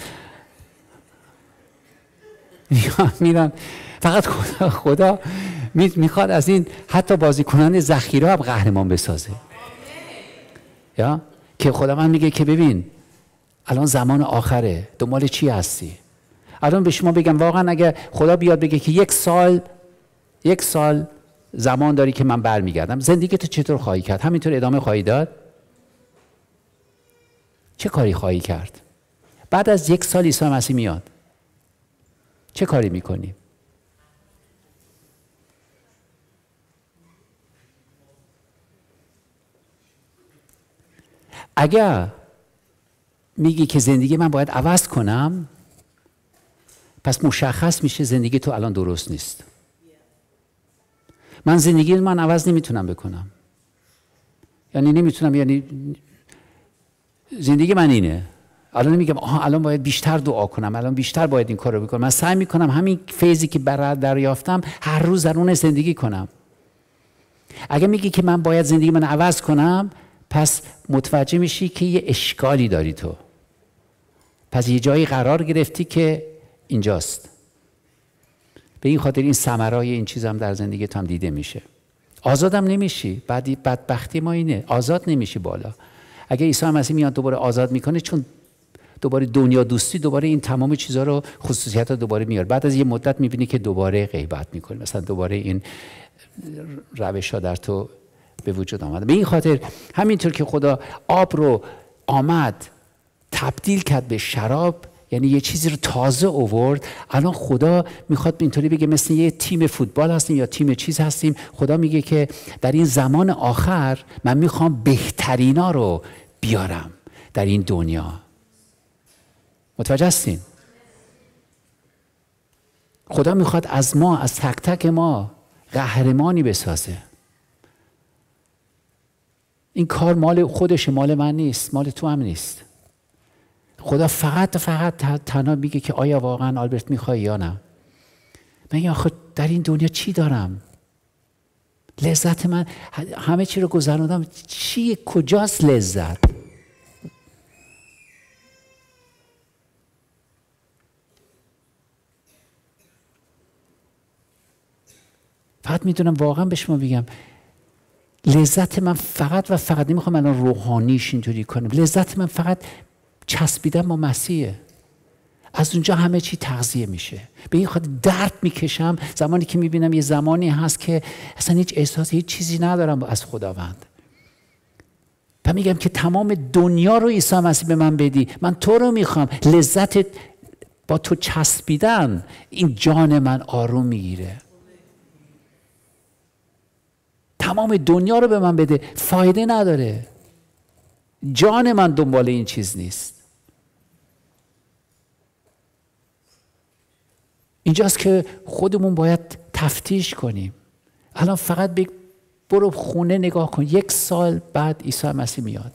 میرن. فقط خدا میخواد از این حتی بازیکنان ذخیره هم قهرمان بسازه. یا که خدا من میگه که ببین الان زمان آخره، دنبال چی هستی؟ الان به شما بگم واقعا اگه خدا بیاد بگه که یک سال زمان داری که من برمیگردم، زندگی تو چطور خواهی کرد؟ همینطور ادامه خواهی داد؟ چه کاری خواهی کرد؟ بعد از 1 سال عیسی مسیح میاد چه کاری میکنی؟ اگر میگی که زندگی من باید عوض کنم، پس مشخص میشه زندگی تو الان درست نیست. من زندگی من عوض نمیتونم بکنم، یعنی نمیتونم، یعنی زندگی من اینه. الان میگم الان باید بیشتر دعا کنم، الان بیشتر باید این کار رو بکنم. من سعی میکنم همین فیزی که دریافتم هر روز در اون زندگی کنم. اگه میگی که من باید زندگی من عوض کنم، پس متوجه میشی که یه اشکالی داری تو. پس یه جایی قرار گرفتی که اینجاست. به این خاطر این ثمرای این چیز هم در زندگی تو هم دیده میشه. آزادم نمیشی. بدبختی ما اینه، آزاد نمیشی بالا. اگه عیسی مسیح میاد دوباره آزاد میکنه، چون دوباره دنیا دوستی، دوباره این تمام چیزها رو، خصوصیت ها دوباره میاره. بعد از یه مدت میبینی که دوباره غیبت میکنه، مثلا دوباره این روش ها در تو به وجود آمده. به این خاطر همینطور که خدا آب رو آمد تبدیل کرد به شراب، یعنی یه چیزی رو تازه آورد، الان خدا میخواد اینطوری بگه مثل یه تیم فوتبال هستیم یا تیم چیز هستیم. خدا میگه که در این زمان آخر من میخوام بهترینا رو بیارم در این دنیا. متوجه هستین؟ خدا میخواد از ما، از تک تک ما قهرمانی بسازه. این کار مال خودشه، مال من نیست، مال تو هم نیست. خدا فقط تنها میگه که آیا واقعا آلبرت میخوای یا نه. من میگم آخه در این دنیا چی دارم؟ لذت من همه چی رو گذروندم، چی کجاست لذت؟ فقط میدونم واقعا به شما بگم لذت من فقط و فقط، نمیخوام الان روحانیش اینطوری کنم، لذت من فقط چسبیدن با مسیحه. از اونجا همه چی تغذیه میشه. به این خاطر درد میکشم زمانی که میبینم یه زمانی هست که اصلا هیچ احساسی، هیچ چیزی ندارم از خداوند. و میگم که تمام دنیا رو عیسی مسیح به من بدی، من تو رو میخوام. لذت با تو چسبیدن، این جان من آروم میگیره. تمام دنیا رو به من بده، فایده نداره. جان من دنبال این چیز نیست. اینجاست که خودمون باید تفتیش کنیم. الان فقط برو خونه نگاه کن، 1 سال بعد عیسی مسیح میاد.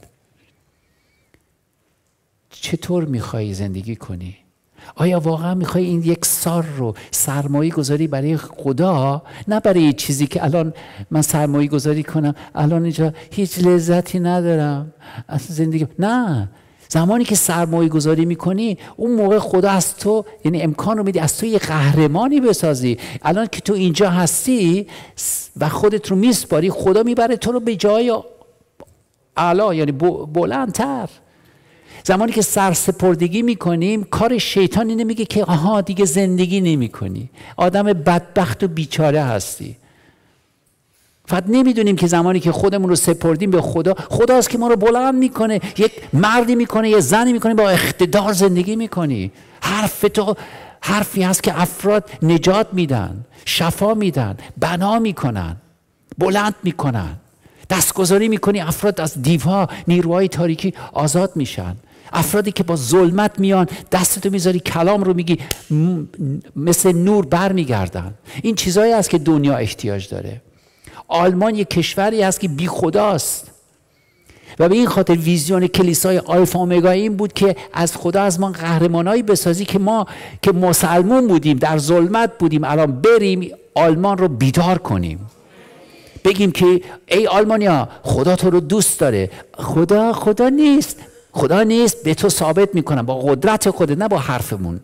چطور میخوای زندگی کنی؟ آیا واقعا میخوای این 1 سال رو سرمایه گذاری برای خدا، نه برای چیزی که الان من سرمایه گذاری کنم الان اینجا هیچ لذتی ندارم از زندگی؟ نه، زمانی که سرمایه گذاری میکنی اون موقع خدا از تو، یعنی امکان رو میدی از تو یه قهرمانی بسازی. الان که تو اینجا هستی و خودت رو میسپاری، خدا میبره تو رو به جای اعلی، یعنی بلندتر. زمانی که سرسپردگی میکنیم، کار شیطان اینه میگه که آها دیگه زندگی نمیکنی، آدم بدبخت و بیچاره هستی. فقط نمیدونیم که زمانی که خودمون رو سپردیم به خدا، خداست که ما رو بلند میکنه، یک مردی میکنه، یه زنی میکنه، با اقتدار زندگی میکنی. حرف تو حرفی هست که افراد نجات میدن، شفا میدن، بنا میکنن، بلند میکنن. دستگذاری میکنی افراد از دیوها، نیروهای تاریکی آزاد میشن. افرادی که با ظلمت میان، دستتو میذاری کلام رو میگی، مثل نور بر میگردن. این چیزایی هست که دنیا احتیاج داره. آلمان یک کشوری هست که بی خداست و به این خاطر ویزیون کلیسای آلفا اومگا این بود که از خدا از ما قهرمانایی بسازی که ما که مسلمون بودیم، در ظلمت بودیم، الان بریم آلمان رو بیدار کنیم، بگیم که ای آلمانیا، خدا تو رو دوست داره. خدا نیست، به تو ثابت میکنم با قدرت خودت، نه با حرفمون،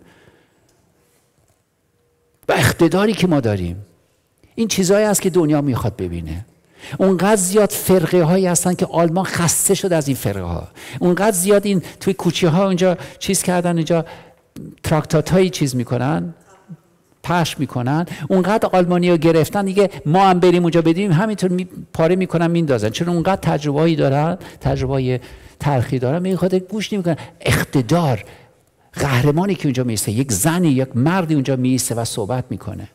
با اقتداری که ما داریم. این چیزایی هست که دنیا میخواد ببینه. اونقدر زیاد فرقه هایی هستن که آلمان خسته شد از این فرقه ها. اونقدر زیاد این توی کوچه ها اونجا چیز کردن، اینجا تراکتات هایی چیز میکنن، پخش میکنن. اونقدر آلمانی ها گرفتن دیگه، ما هم بریم اونجا بدیم همینطور پاره میکنن میندازن، چون اونقدر تجربه هایی دارن، تجربه تلخی دارن، به این خاطر گوش نمیکنن. اقتدار، قهرمانی که اونجا میسته، یک زنی، یک مردی اونجا میسته و صحبت میکنه.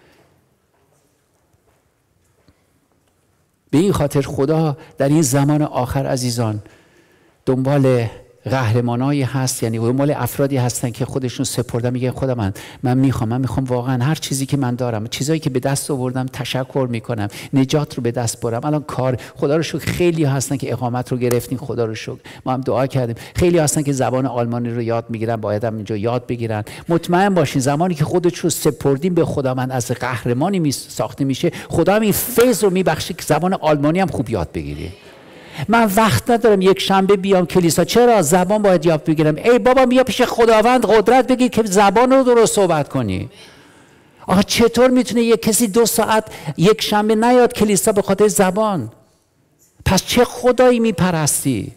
به این خاطر خدا در این زمان آخر عزیزان دنبال قهرمانایی هست، یعنی دنبال افرادی هستن که خودشون سپردن، میگن خدا من میخوام واقعا هر چیزی که من دارم، چیزایی که به دست آوردم تشکر میکنم، نجات رو به دست برم. الان کار، خدا رو شکر، خیلی هستن که اقامت رو گرفتین، خدا رو شکر، ما هم دعا کردیم. خیلی هستن که زبان آلمانی رو یاد میگیرن، باید هم اینجا یاد بگیرن. مطمئن باشین زمانی که خودت رو سپردیم به خدا، از قهرمانی ساخته میشه، خدا هم این فیض رو میبخشه که زبان آلمانی هم خوب یاد بگیری. من وقت ندارم یک شنبه بیام کلیسا، چرا؟ زبان باید یاد بگیرم. ای بابا بیا پیش خداوند قدرت بگیر که زبان رو درست صحبت کنی. آقا چطور میتونه یک کسی 2 ساعت یک شنبه نیاد کلیسا به خاطر زبان؟ پس چه خدایی میپرستی؟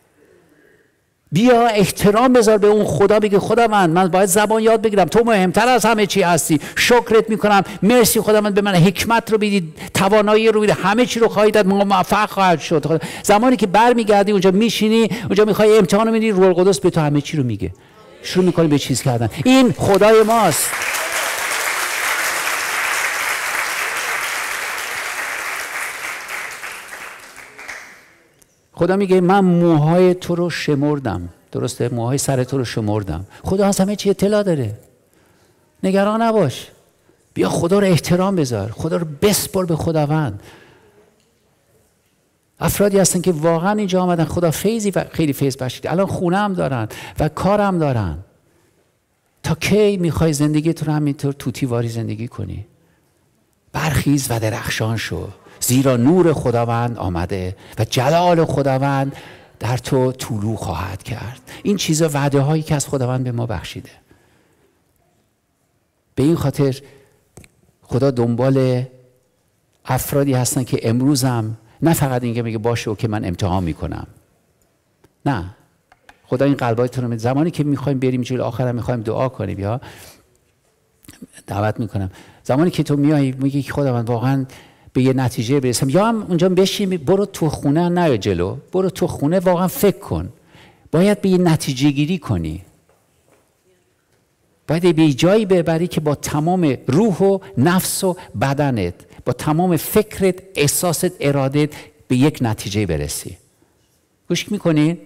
بیا احترام بذار به اون خدا، بگی خداوند من باید زبان یاد بگیرم، تو مهمتر از همه چی هستی، شکرت میکنم، مرسی خداوند به من حکمت رو بدید، توانایی رو بدید، همه چی رو خواهید داد، موفق خواهد شد. زمانی که برمیگردی اونجا میشینی، اونجا میخوای امتحان رو میدی، روح القدس به تو همه چی رو میگه، شروع میکنی به چیز کردن. این خدای ماست. خدا میگه من موهای تو رو شمردم، درسته؟ موهای سر تو رو شمردم. خدا از همه چی اطلاع داره، نگران نباش. بیا خدا رو احترام بذار، خدا رو بسپر به خداوند. افرادی هستن که واقعا اینجا آمدن، خدا فیضی و خیلی فیض بخشید، الان خونه هم دارن و کار هم دارن. تا کی میخوای زندگی تو رو همینطور توتی واری زندگی کنی؟ برخیز و درخشان شو، زیرا نور خداوند آمده و جلال خداوند در تو طلوع خواهد کرد. این چیزا وعده هایی که از خداوند به ما بخشیده. به این خاطر خدا دنبال افرادی هستن که امروز هم نه فقط اینکه میگه باشه که من امتحان میکنم، نه، خدا این قلبایتون رو زمانی که میخوایم بریم جلوی آخر هم میخوایم دعا کنیم، یا دعوت میکنم زمانی که تو میای میگی که خداوند واقعا به یه نتیجه برسم، یا هم اونجا بشین برو تو خونه، نه جلو، برو تو خونه واقعا فکر کن. باید به یه نتیجه گیری کنی، باید به یه جایی ببری که با تمام روح و نفس و بدنت، با تمام فکرت، احساست، ارادت به یک نتیجه برسی. گوش میکنین؟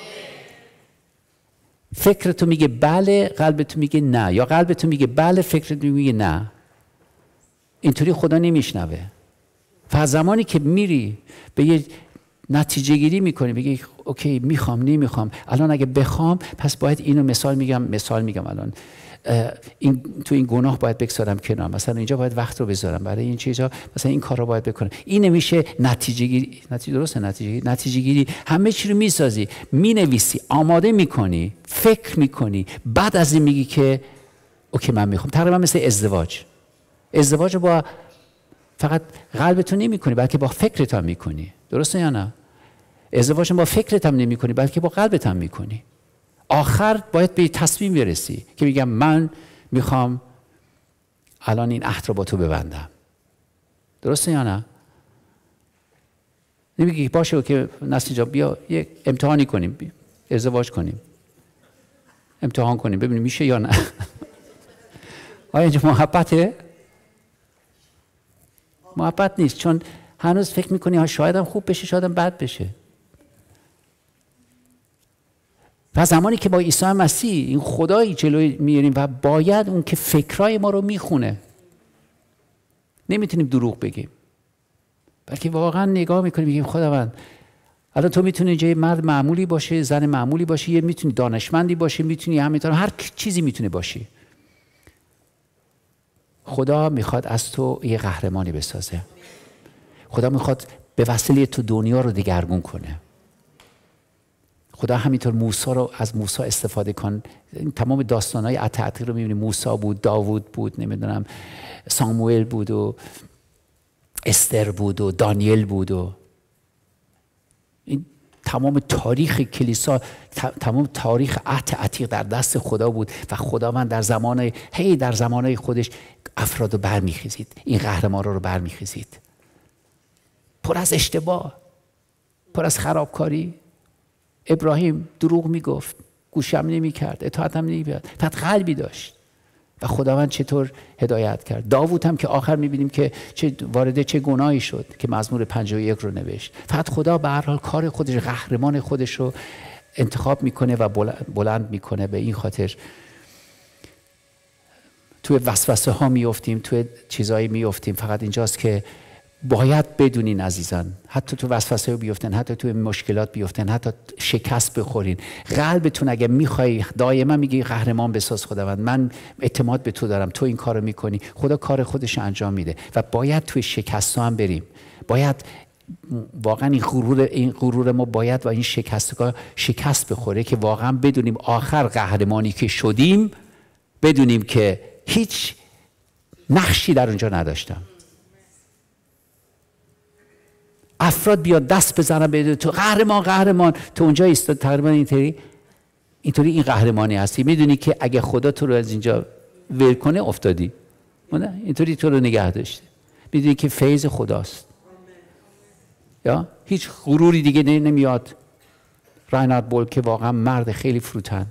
فکرتو میگه بله، قلبتو میگه نه، یا قلبتو میگه بله، فکرتو میگه نه. اینطوری خدا نمیشنوه. فاز زمانی که میری به یه نتیجه گیری میکنی، بگی اوکی میخوام نمیخوام، الان اگه بخوام پس باید اینو مثال میگم الان تو این گناه باید بگذارم کنار، مثلا اینجا باید وقت رو بذارم برای این چیزا، مثلا این کار رو باید بکنم. این نمیشه نتیجه گیری. درسته؟ نتیجه گیری همه چی رو میسازی، مینویسی، آماده میکنی، فکر میکنی، بعد از این میگی که اوکی من میخوام. تقریبا مثل ازدواج با فقط قلبتو نمیکنی بلکه با فکرت هم میکنی. درسته یا نه؟ ازدواج با فکرت هم نمیکنی بلکه با قلبت هم میکنی. آخر باید به تصمیم برسی که میگم من میخوام الان این عهد رو با تو ببندم. درسته یا نه؟ نمیگی باشه که نسلی جا بیا یک امتحانی کنیم، ازدواج کنیم، امتحان کنیم ببینیم میشه یا نه. آیا اینجا محبته؟ محبت نیست، چون هنوز فکر میکنی ها شاید هم خوب بشه شاید هم بد بشه. و زمانی که با عیسی مسیح این خدایی جلوی میاریم و باید اون که فکرای ما رو میخونه، نمیتونیم دروغ بگیم بلکه واقعا نگاه میکنیم میگیم خداوند الان تو میتونی جای مرد معمولی باشه، زن معمولی باشه، یه میتونی دانشمندی باشه، میتونی همینطور هر چیزی میتونه باشی. خدا میخواد از تو یه قهرمانی بسازه. خدا میخواد به وسیله تو دنیا رو دگرگون کنه. خدا همینطور موسی رو از موسی استفاده کن. تمام داستان‌های عتیق رو می‌بینیم، موسی بود، داوود بود، نمیدونم ساموئل بود و استر بود و دانیل بود و این تمام تاریخ کلیسا، تمام تاریخ عتیق در دست خدا بود و خداوند در زمانهای خودش افراد رو برمیخیزید، این قهرمان‌ها رو برمیخیزید، پر از اشتباه، پر از خرابکاری. ابراهیم دروغ میگفت، گوشم نمیکرد، اطاعتم نمیکرد، فقط قلبی داشت و خداوند چطور هدایت کرد. داوود هم که آخر میبینیم که وارد چه گناهی شد که مزمور 51 رو نوشت. فقط خدا به هر حال کار خودش، قهرمان خودش رو انتخاب میکنه و بلند میکنه. به این خاطر توی وسوسه ها میافتیم، توی چیزایی میافتیم. فقط اینجاست که باید بدونین عزیزان، حتی تو وسوسه بیفتن، حتی تو مشکلات بیفتن، حتی شکست بخورین، قلبتون اگه میخوای دائما میگی قهرمان بساز خداوند، من اعتماد به تو دارم، تو این کارو میکنی، خدا کار خودش انجام میده. و باید توی شکست هم بریم. باید واقعا این غرور ما باید و این شکست بخوره که واقعا بدونیم آخر قهرمانی که شدیم، بدونیم که هیچ نقشی در اونجا نداشتم. افراد بیاد دست بزنن به تو قهرمان، تو اونجا ایستاد، تقریبا اینطوری این قهرمانی هستی. میدونی که اگه خدا تو رو از اینجا ول کنه افتادی، اینطوری تو رو نگه داشته. میدونی که فیض خداست، یا هیچ غروری دیگه نمیاد. راینارد بول که واقعا مرد خیلی فروتن،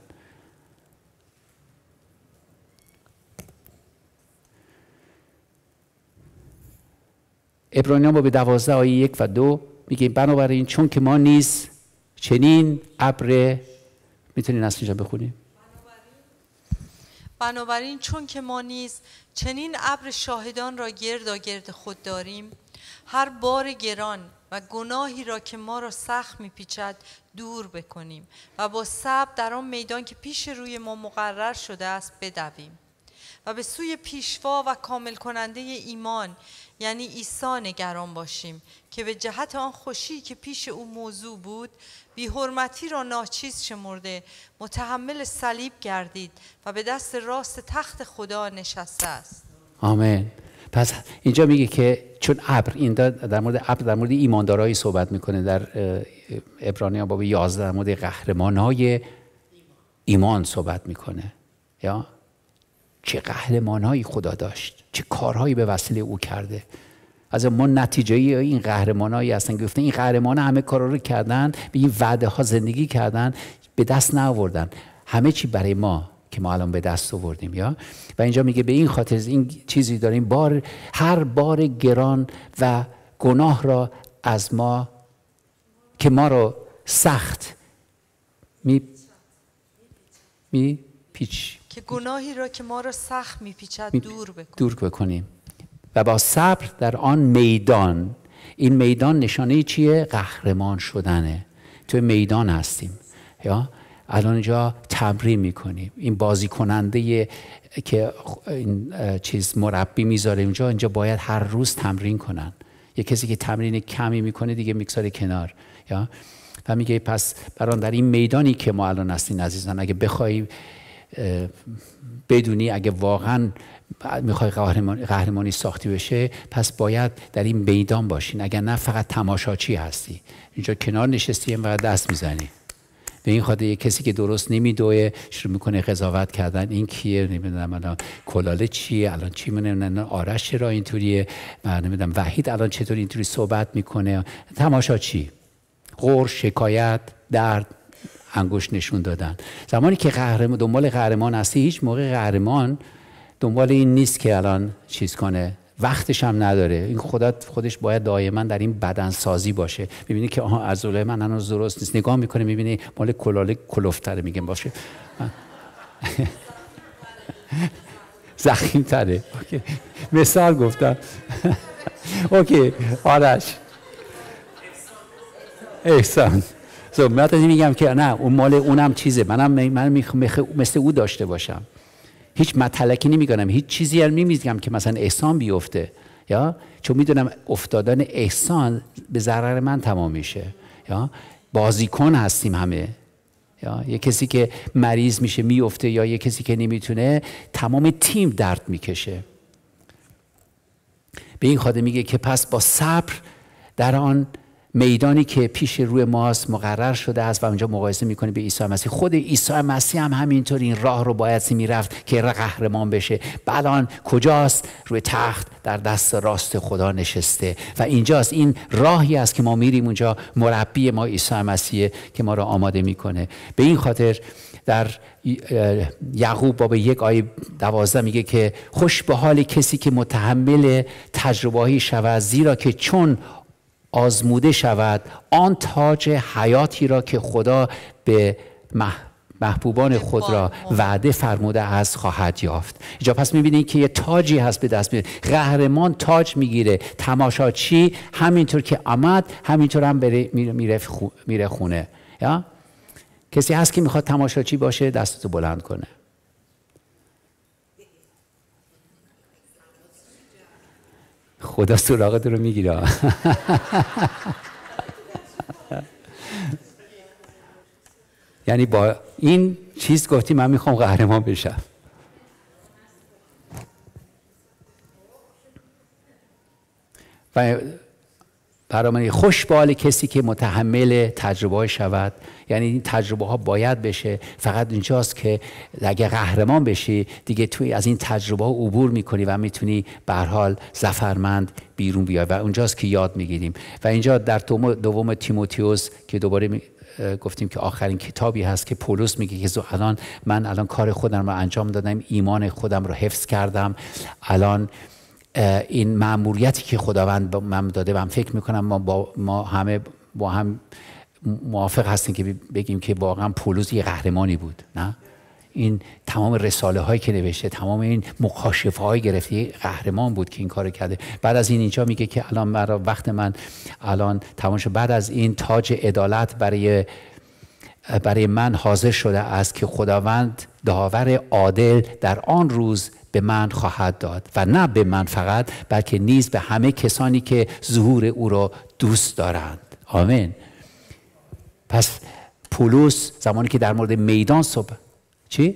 عبرانیان باب 12 آیه 1 و 2 میگه بنابراین چون که ما نیز چنین ابر، میتونین از اینجا بخونیم؟ بنابراین چون که ما نیز چنین ابر شاهدان را گرد خود داریم، هر بار گران و گناهی را که ما را سخت میپیچد دور بکنیم و با صبر در آن میدان که پیش روی ما مقرر شده است بدویم و به سوی پیشوا و کامل کننده ایمان یعنی عیسی نگران باشیم که به جهت آن خوشی که پیش او موضوع بود بی حرمتی را ناچیز شمرده متحمل صلیب گردید و به دست راست تخت خدا نشسته است. آمین. پس اینجا میگه که چون ابر، این در مورد ابر، در مورد ایماندارایی صحبت میکنه. در عبرانیان باب 11 در مورد قهرمانای ایمان صحبت میکنه. یا چه قهرمانهایی خدا داشت، چه کارهایی به وسیله او کرده. از ما نتیجه این قهرمانایی هستن گفتن این قهرمانا همه کارا رو کردن، به این وعده ها زندگی کردن، به دست نیاوردن همه چی برای ما که ما الان به دست آوردیم. یا و اینجا میگه به این خاطر این چیزی داریم، هر بار گران و گناه را از ما که ما رو سخت که گناهی را که ما را سخت میپیچد دور بکنیم و با صبر در آن میدان. این میدان نشانه چیه؟ قهرمان شدنه. تو میدان هستیم، یا الان اینجا تمرین میکنیم. این بازی کننده که این چیز مربی میذاره اینجا باید هر روز تمرین کنن. یه کسی که تمرین کمی میکنه دیگه میگذاره کنار. یا و میگه پس بران در این میدانی که ما الان هستیم عزیزان، اگه بخوای بدونی اگه واقعا میخوای قهرمانی ساختی بشه، پس باید در این میدان باشین، اگر نه فقط تماشاچی هستی، اینجا کنار نشستی و دست میزنی. به این خاطر یک کسی که درست نمیدوه شروع میکنه قضاوت کردن، این کیه، نمیدونم الان کلاله چیه، الان چی منه، آرش چرا اینطوریه، نمیدونم وحید الان چطور اینطوری صحبت میکنه. تماشاچی، غر، شکایت، درد، انگشت نشون دادن. زمانی که دنبال قهرمان هستی، هیچ موقع قهرمان دنبال این نیست که الان چیز کنه، وقتش هم نداره. این خودش باید دائما در این بدن سازی باشه. میبینی که عضله من هنوز درست نیست، نگاه میکنه میبینی مال کلاله کلفتره، میگم باشه زخیم تره. اوکی. مثال گفتم اوکی. آرش احسان من میگم که نه اون مال اونم چیزه، من مثل او داشته باشم. هیچ مطلقی نمیگم، هیچ چیزی هم نمیگم که مثلا احسان بیفته، یا چون میدونم افتادن احسان به ضرر من تمام میشه. یا بازیکن هستیم همه، یا یه کسی که مریض میشه میفته، یا یه کسی که نمیتونه، تمام تیم درد میکشه. به این خاطر میگه که پس با صبر در آن میدانی که پیش روی ماست مقرر شده است، و اونجا مقایسه میکنه به عیسی مسیح. خود عیسی مسیح هم همینطور این راه رو باید میرفت که قهرمان بشه. الان کجاست؟ روی تخت در دست راست خدا نشسته و اینجاست. این راهی است که ما میریم اونجا. مربی ما عیسی مسیح که ما رو آماده میکنه. به این خاطر در یعقوب باب 1 آیه 12 میگه که خوش به حال کسی که متحمل تجربه‌ای شود، زیرا که چون آزموده شود آن تاج حیاتی را که خدا به محبوبان خود را وعده فرموده است خواهد یافت. اینجا پس میبینید که یه تاجی هست به دست میاره. قهرمان تاج میگیره، تماشاچی همینطور که آمد همینطور هم میره خونه. یا کسی هست که میخواد تماشاچی باشه؟ دستتو بلند کنه. خدا سراغت رو میگیره. یعنی با این چیز گفتی من میخوام قهرمان بشم. و برای خوش به حال کسی که متحمل تجربه شود، یعنی این تجربه ها باید بشه. فقط اینجاست که اگه قهرمان بشی دیگه توی از این تجربه ها عبور میکنی و میتونی به هر حال ظفرمند بیرون بیای و اونجاست که یاد میگیریم. و اینجا در دوم تیموتئوس که دوباره گفتیم که آخرین کتابی هست که پولس میگه که من الان کار خودم رو انجام دادم، ایمان خودم رو حفظ کردم، الان این مأموریتی که خداوند من داده و من فکر میکنم ما همه با هم موافق هستیم که بگیم که واقعا پولس یه قهرمانی بود. نه این تمام رساله هایی که نوشته، تمام این مکاشفه های گرفته، یه قهرمان بود که این کارو کرده. بعد از این اینجا میگه که الان وقت من الان تمام شد، بعد از این تاج عدالت برای من حاضر شده است که خداوند داور عادل در آن روز به من خواهد داد، و نه به من فقط بلکه نیز به همه کسانی که ظهور او را دوست دارند. آمین. پس پولس زمانی که در مورد میدان صحبت چی؟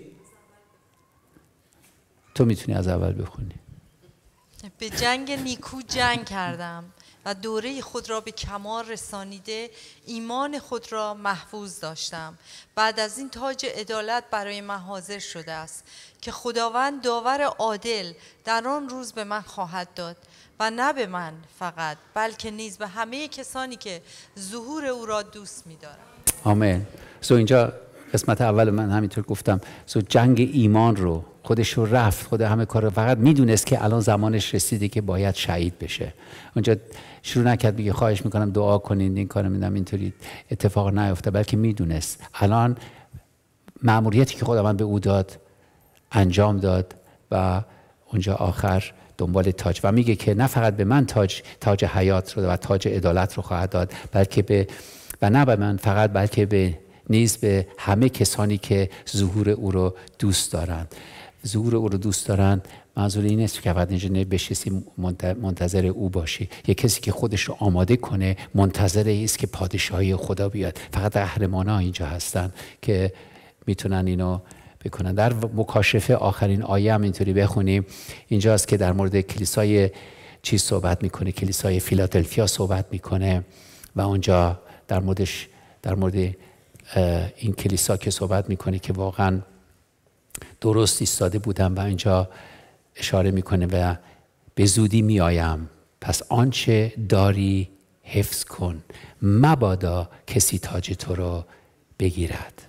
تو میتونی از اول بخونی. به جنگ نیکو جنگ کردم و دوره خود را به کمال رسانیده ایمان خود را محفوظ داشتم. بعد از این تاج عدالت برای من حاضر شده است که خداوند داور عادل در آن روز به من خواهد داد، و نه به من فقط بلکه نیز به همه کسانی که ظهور او را دوست می‌دارند. آمین. اینجا قسمت اول من همینطور گفتم جنگ ایمان رو خودش رو رفت، خود همه کار رو فقط میدونست که الان زمانش رسیده که باید شهید بشه. اونجا شروع نکرد بگه خواهش میکنم دعا کنین این کارو میدم اینطوری اتفاق نیفته، بلکه میدونست الان مأموریتی که خداوند به او داد انجام داد و اونجا آخر دنبال تاج و میگه که نه فقط به من تاج حیات رو و تاج عدالت رو خواهد داد، بلکه و نه به من فقط بلکه نیز به همه کسانی که ظهور او رو دوست دارند. ظهور او رو دوست دارند منظور این است که فقط اینجا بشی منتظر او باشی. یک کسی که خودش رو آماده کنه منتظر است که پادشاهی خدا بیاد. فقط قهرمان‌ها اینجا هستن که میتونن اینو بکنن. در مکاشفه آخرین آیه هم اینطوری بخونیم، اینجاست که در مورد کلیسای چیز صحبت میکنه، کلیسای فیلادلفیا صحبت میکنه و اونجا در مورد این کلیسا که صحبت میکنه که واقعا درست ایستاده بودم و اینجا اشاره میکنه و به زودی میآیم، پس آنچه داری حفظ کن، مبادا کسی تاج تو رو بگیرد.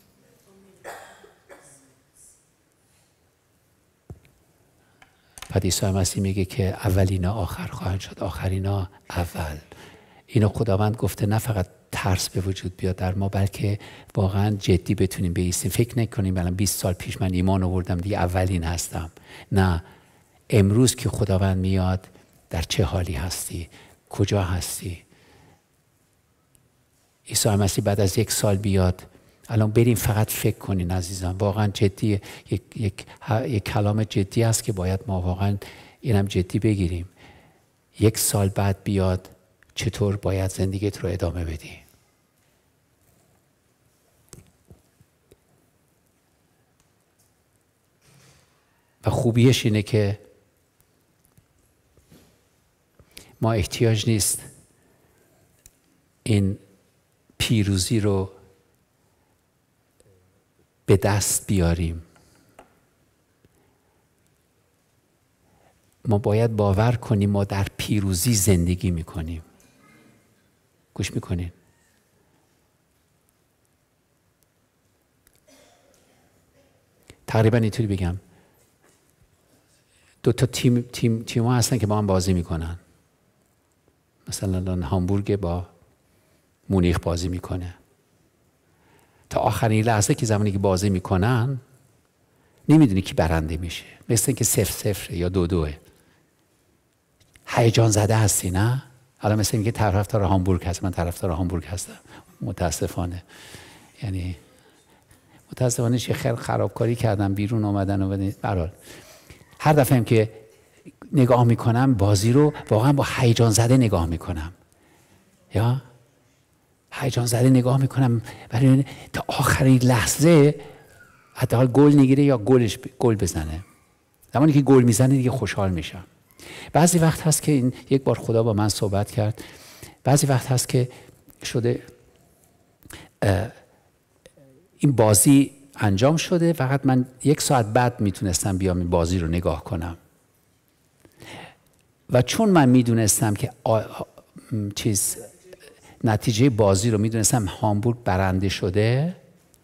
بعد عیسی مسیح میگه که اولینا آخر خواهند شد، آخرینا اول. اینو خداوند گفته نه فقط ترس به وجود بیاد در ما، بلکه واقعا جدی بتونیم بایستیم. فکر نکنیم الان 20 سال پیش من ایمان آوردم دیگه اولین هستم. نه، امروز که خداوند میاد در چه حالی هستی؟ کجا هستی؟ عیسی مسیح بعد از 1 سال بیاد، الان بریم فقط فکر کنین عزیزان، واقعا جدی یک کلام جدی است که باید ما واقعا اینم جدی بگیریم. 1 سال بعد بیاد چطور باید زندگیت رو ادامه بدی؟ و خوبیش اینه که ما احتیاج نیست این پیروزی رو به دست بیاریم. ما باید باور کنیم ما در پیروزی زندگی میکنیم. گوش میکنین؟ تقریبا اینطوری بگم 2 تا تیم ها هستن که با هم بازی میکنن. مثلا هامبورگ با مونیخ بازی میکنه. تا آخرین لحظه که زمانی که بازی میکنن نمیدونی کی برنده میشه. مثل اینکه 0-0 یا 2-2. هیجان زده هستی نه؟ حالا مثل اینکه طرفدار هامبورگ هست، من طرفدار هامبورگ هستم متاسفانه. یعنی متاسفانه چه خیلی خرابکاری کردم، بیرون اومدن و برحال هر دفعه هم که نگاه میکنم بازی رو واقعا با هیجان زده نگاه میکنم، یا هیجان زده نگاه میکنم برای تا آخرین لحظه حداقل گل نگیره یا گل بزنه. زمانی که گل میزنه دیگه خوشحال میشم. بعضی وقت هست که یک بار خدا با من صحبت کرد، بعضی وقت هست که شده این بازی انجام شده، فقط من 1 ساعت بعد میتونستم بیام این بازی رو نگاه کنم و چون من میدونستم که نتیجه بازی رو میدونستم هامبورگ برنده شده،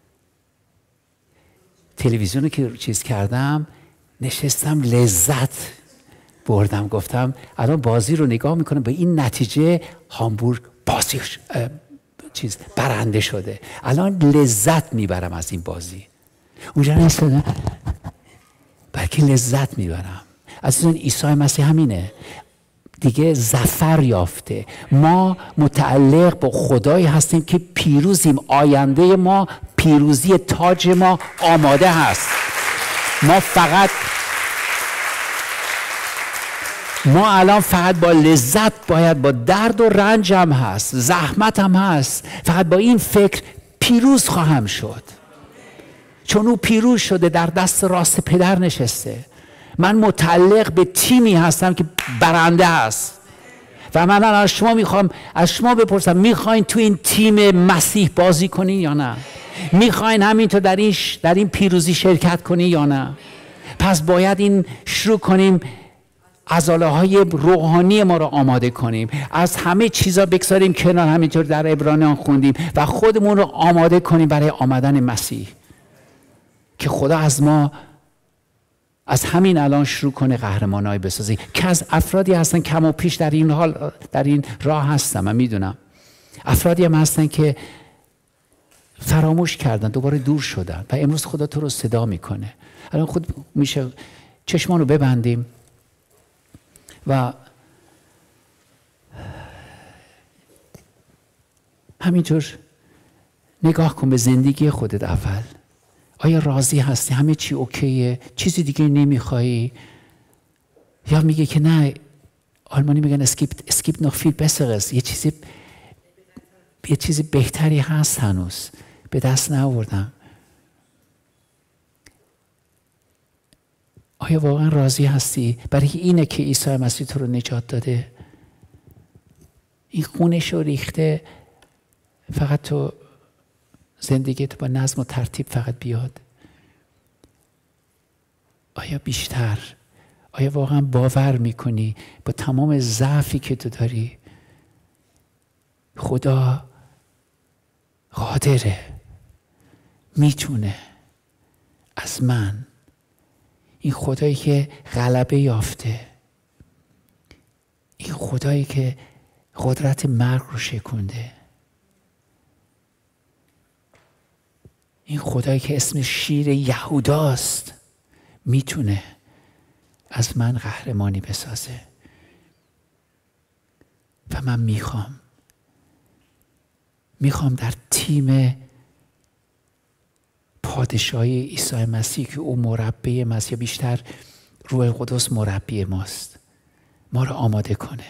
تلویزیون رو که چیز کردم نشستم لذت بردم، گفتم الان بازی رو نگاه میکنم به این نتیجه هامبورگ بازی برنده شده، الان لذت میبرم از این بازی. اونجا نشستم بلکه لذت میبرم. عزیزان عیسی مسیح همینه دیگه، ظفر یافته. ما متعلق با خدایی هستیم که پیروزیم. آینده ما پیروزی، تاج ما آماده هست. ما الان فقط با لذت باید، با درد و رنج هم هست، زحمت هم هست، فقط با این فکر پیروز خواهم شد، چون او پیروز شده در دست راست پدر نشسته. من متعلق به تیمی هستم که برنده است و من از شما میخوام از شما بپرسم میخواین تو این تیم مسیح بازی کنین یا نه؟ میخواین همینطور در این پیروزی شرکت کنین یا نه؟ پس باید این شروع کنیم عضله های روحانی ما رو آماده کنیم، از همه چیزا بگذاریم کنار، همینطور در عبرانیان خوندیم، و خودمون رو آماده کنیم برای آمدن مسیح، که خدا از ما از همین الان شروع کنه قهرمانای بسازی. که از افرادی هستن کم و پیش در این حال، در این راه هستم، من میدونم افرادی هم هستن که فراموش کردن، دوباره دور شدن، و امروز خدا تو رو صدا میکنه. الان خود میشه چشمان رو ببندیم و همینطور نگاه کن به زندگی خودت. اول آیا راضی هستی؟ همه چی اوکیه؟ چیزی دیگه نمیخوایی؟ یا میگه که نه، آلمانی میگن اسکیپ noch viel besseres، یه چیزی بهتری هست هنوز به دست نآوردم. آیا واقعا راضی هستی؟ برای اینه که عیسی مسیح تو رو نجات داده، این خونش رو ریخته فقط تو زندگیت با نظم و ترتیب فقط بیاد. آیا بیشتر؟ آیا واقعا باور میکنی با تمام ضعفی که تو داری خدا قادره، میتونه از من، این خدایی که غلبه یافته، این خدایی که قدرت مرگ رو شکنده، این خدایی که اسم شیر یهوداست، میتونه از من قهرمانی بسازه. و من میخوام در تیم پادشاهی عیسی مسیح که او مربی ماست، یا بیشتر روح قدس مربی ماست، ما رو آماده کنه.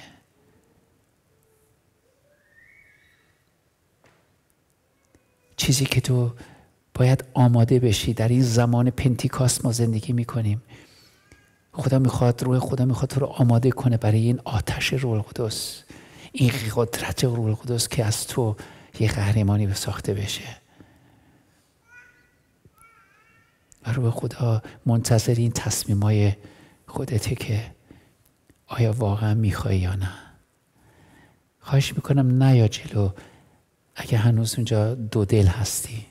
چیزی که تو باید آماده بشی. در این زمان پنتیکاست ما زندگی میکنیم. خدا میخواد، روح خدا میخواد تو رو آماده کنه برای این آتش روح القدس، این قدرت روح القدس که از تو یه قهرمانی ساخته بشه. و روح خدا منتظر این تصمیمای خودته که آیا واقعا میخوای یا نه. خواهش میکنم نیا جلو اگه هنوز اونجا دو دل هستی.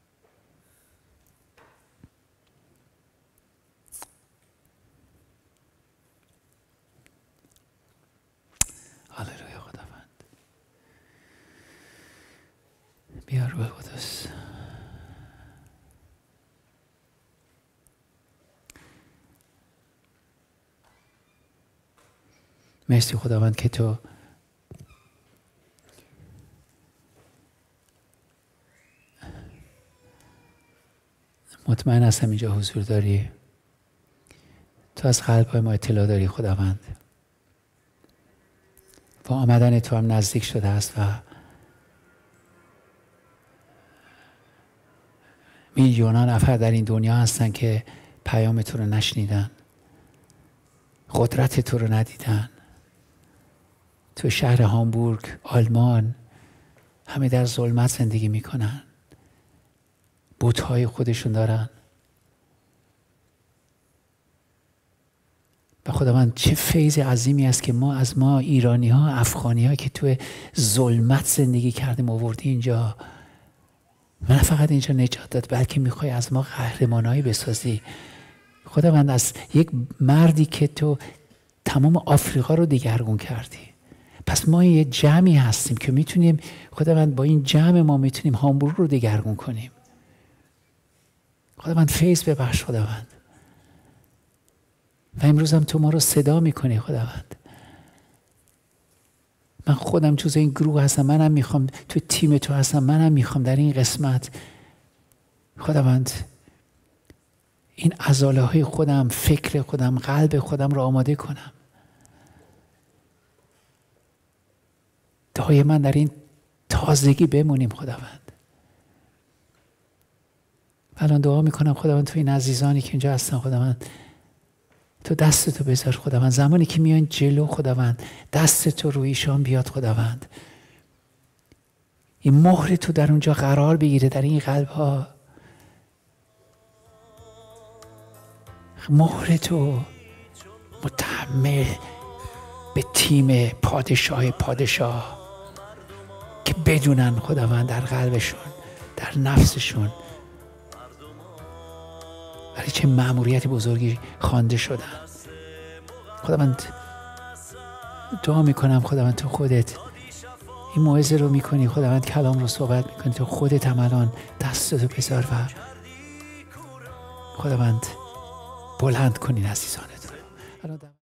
هللویا خداوند. بیا روح قدس. مرسی خداوند که تو مطمئن هستم اینجا حضور داری. تو از قلب‌های ما اطلاع داری خداوند. و آمدن تو هم نزدیک شده است و میلیونان نفر در این دنیا هستن که پیام تو رو نشنیدن، قدرت تو رو ندیدن. تو شهر هامبورگ، آلمان، همه در ظلمت زندگی میکنن، بت‌های خودشون دارن. و خداوند چه فیض عظیمی است که ما ایرانی ها، افغانی ها که تو ظلمت زندگی کردیم آوردی اینجا. من فقط اینجا نجات داد، بلکه میخوای از ما قهرمانایی بسازی. خداوند از یک مردی که تو تمام آفریقا رو دگرگون کردی، پس ما یه جمعی هستیم که میتونیم خداوند با این جمع ما میتونیم هامبورگ رو دگرگون کنیم. خداوند فیض ببخش خداوند. و امروز هم تو ما رو صدا میکنی خداوند. من خودم جز این گروه هستم، منم میخوام تو تیم تو هستم، منم میخوام در این قسمت خداوند این عضله های خودم، فکر خودم، قلب خودم رو آماده کنم. دایما در این تازگی بمونیم خداوند. الان دعا میکنم خداوند تو این عزیزانی که اینجا هستن خداوند، تو دستتو بذار خداوند. زمانی که میان جلو خداوند، دستتو روی ایشان بیاد خداوند. این مهر تو در اونجا قرار بگیره، در این قلب ها. مهر تو متحمل به تیم پادشاه که بدونن خداوند در قلبشون، در نفسشون برای چه مأموریت بزرگی خوانده شدن. خداوند دعا میکنم خداوند تو خودت این موعظه رو میکنی، خداوند کلام رو صحبت میکنی، تو خودت هم الان دستتو بذار و خداوند بلند کنین عزیزانت رو.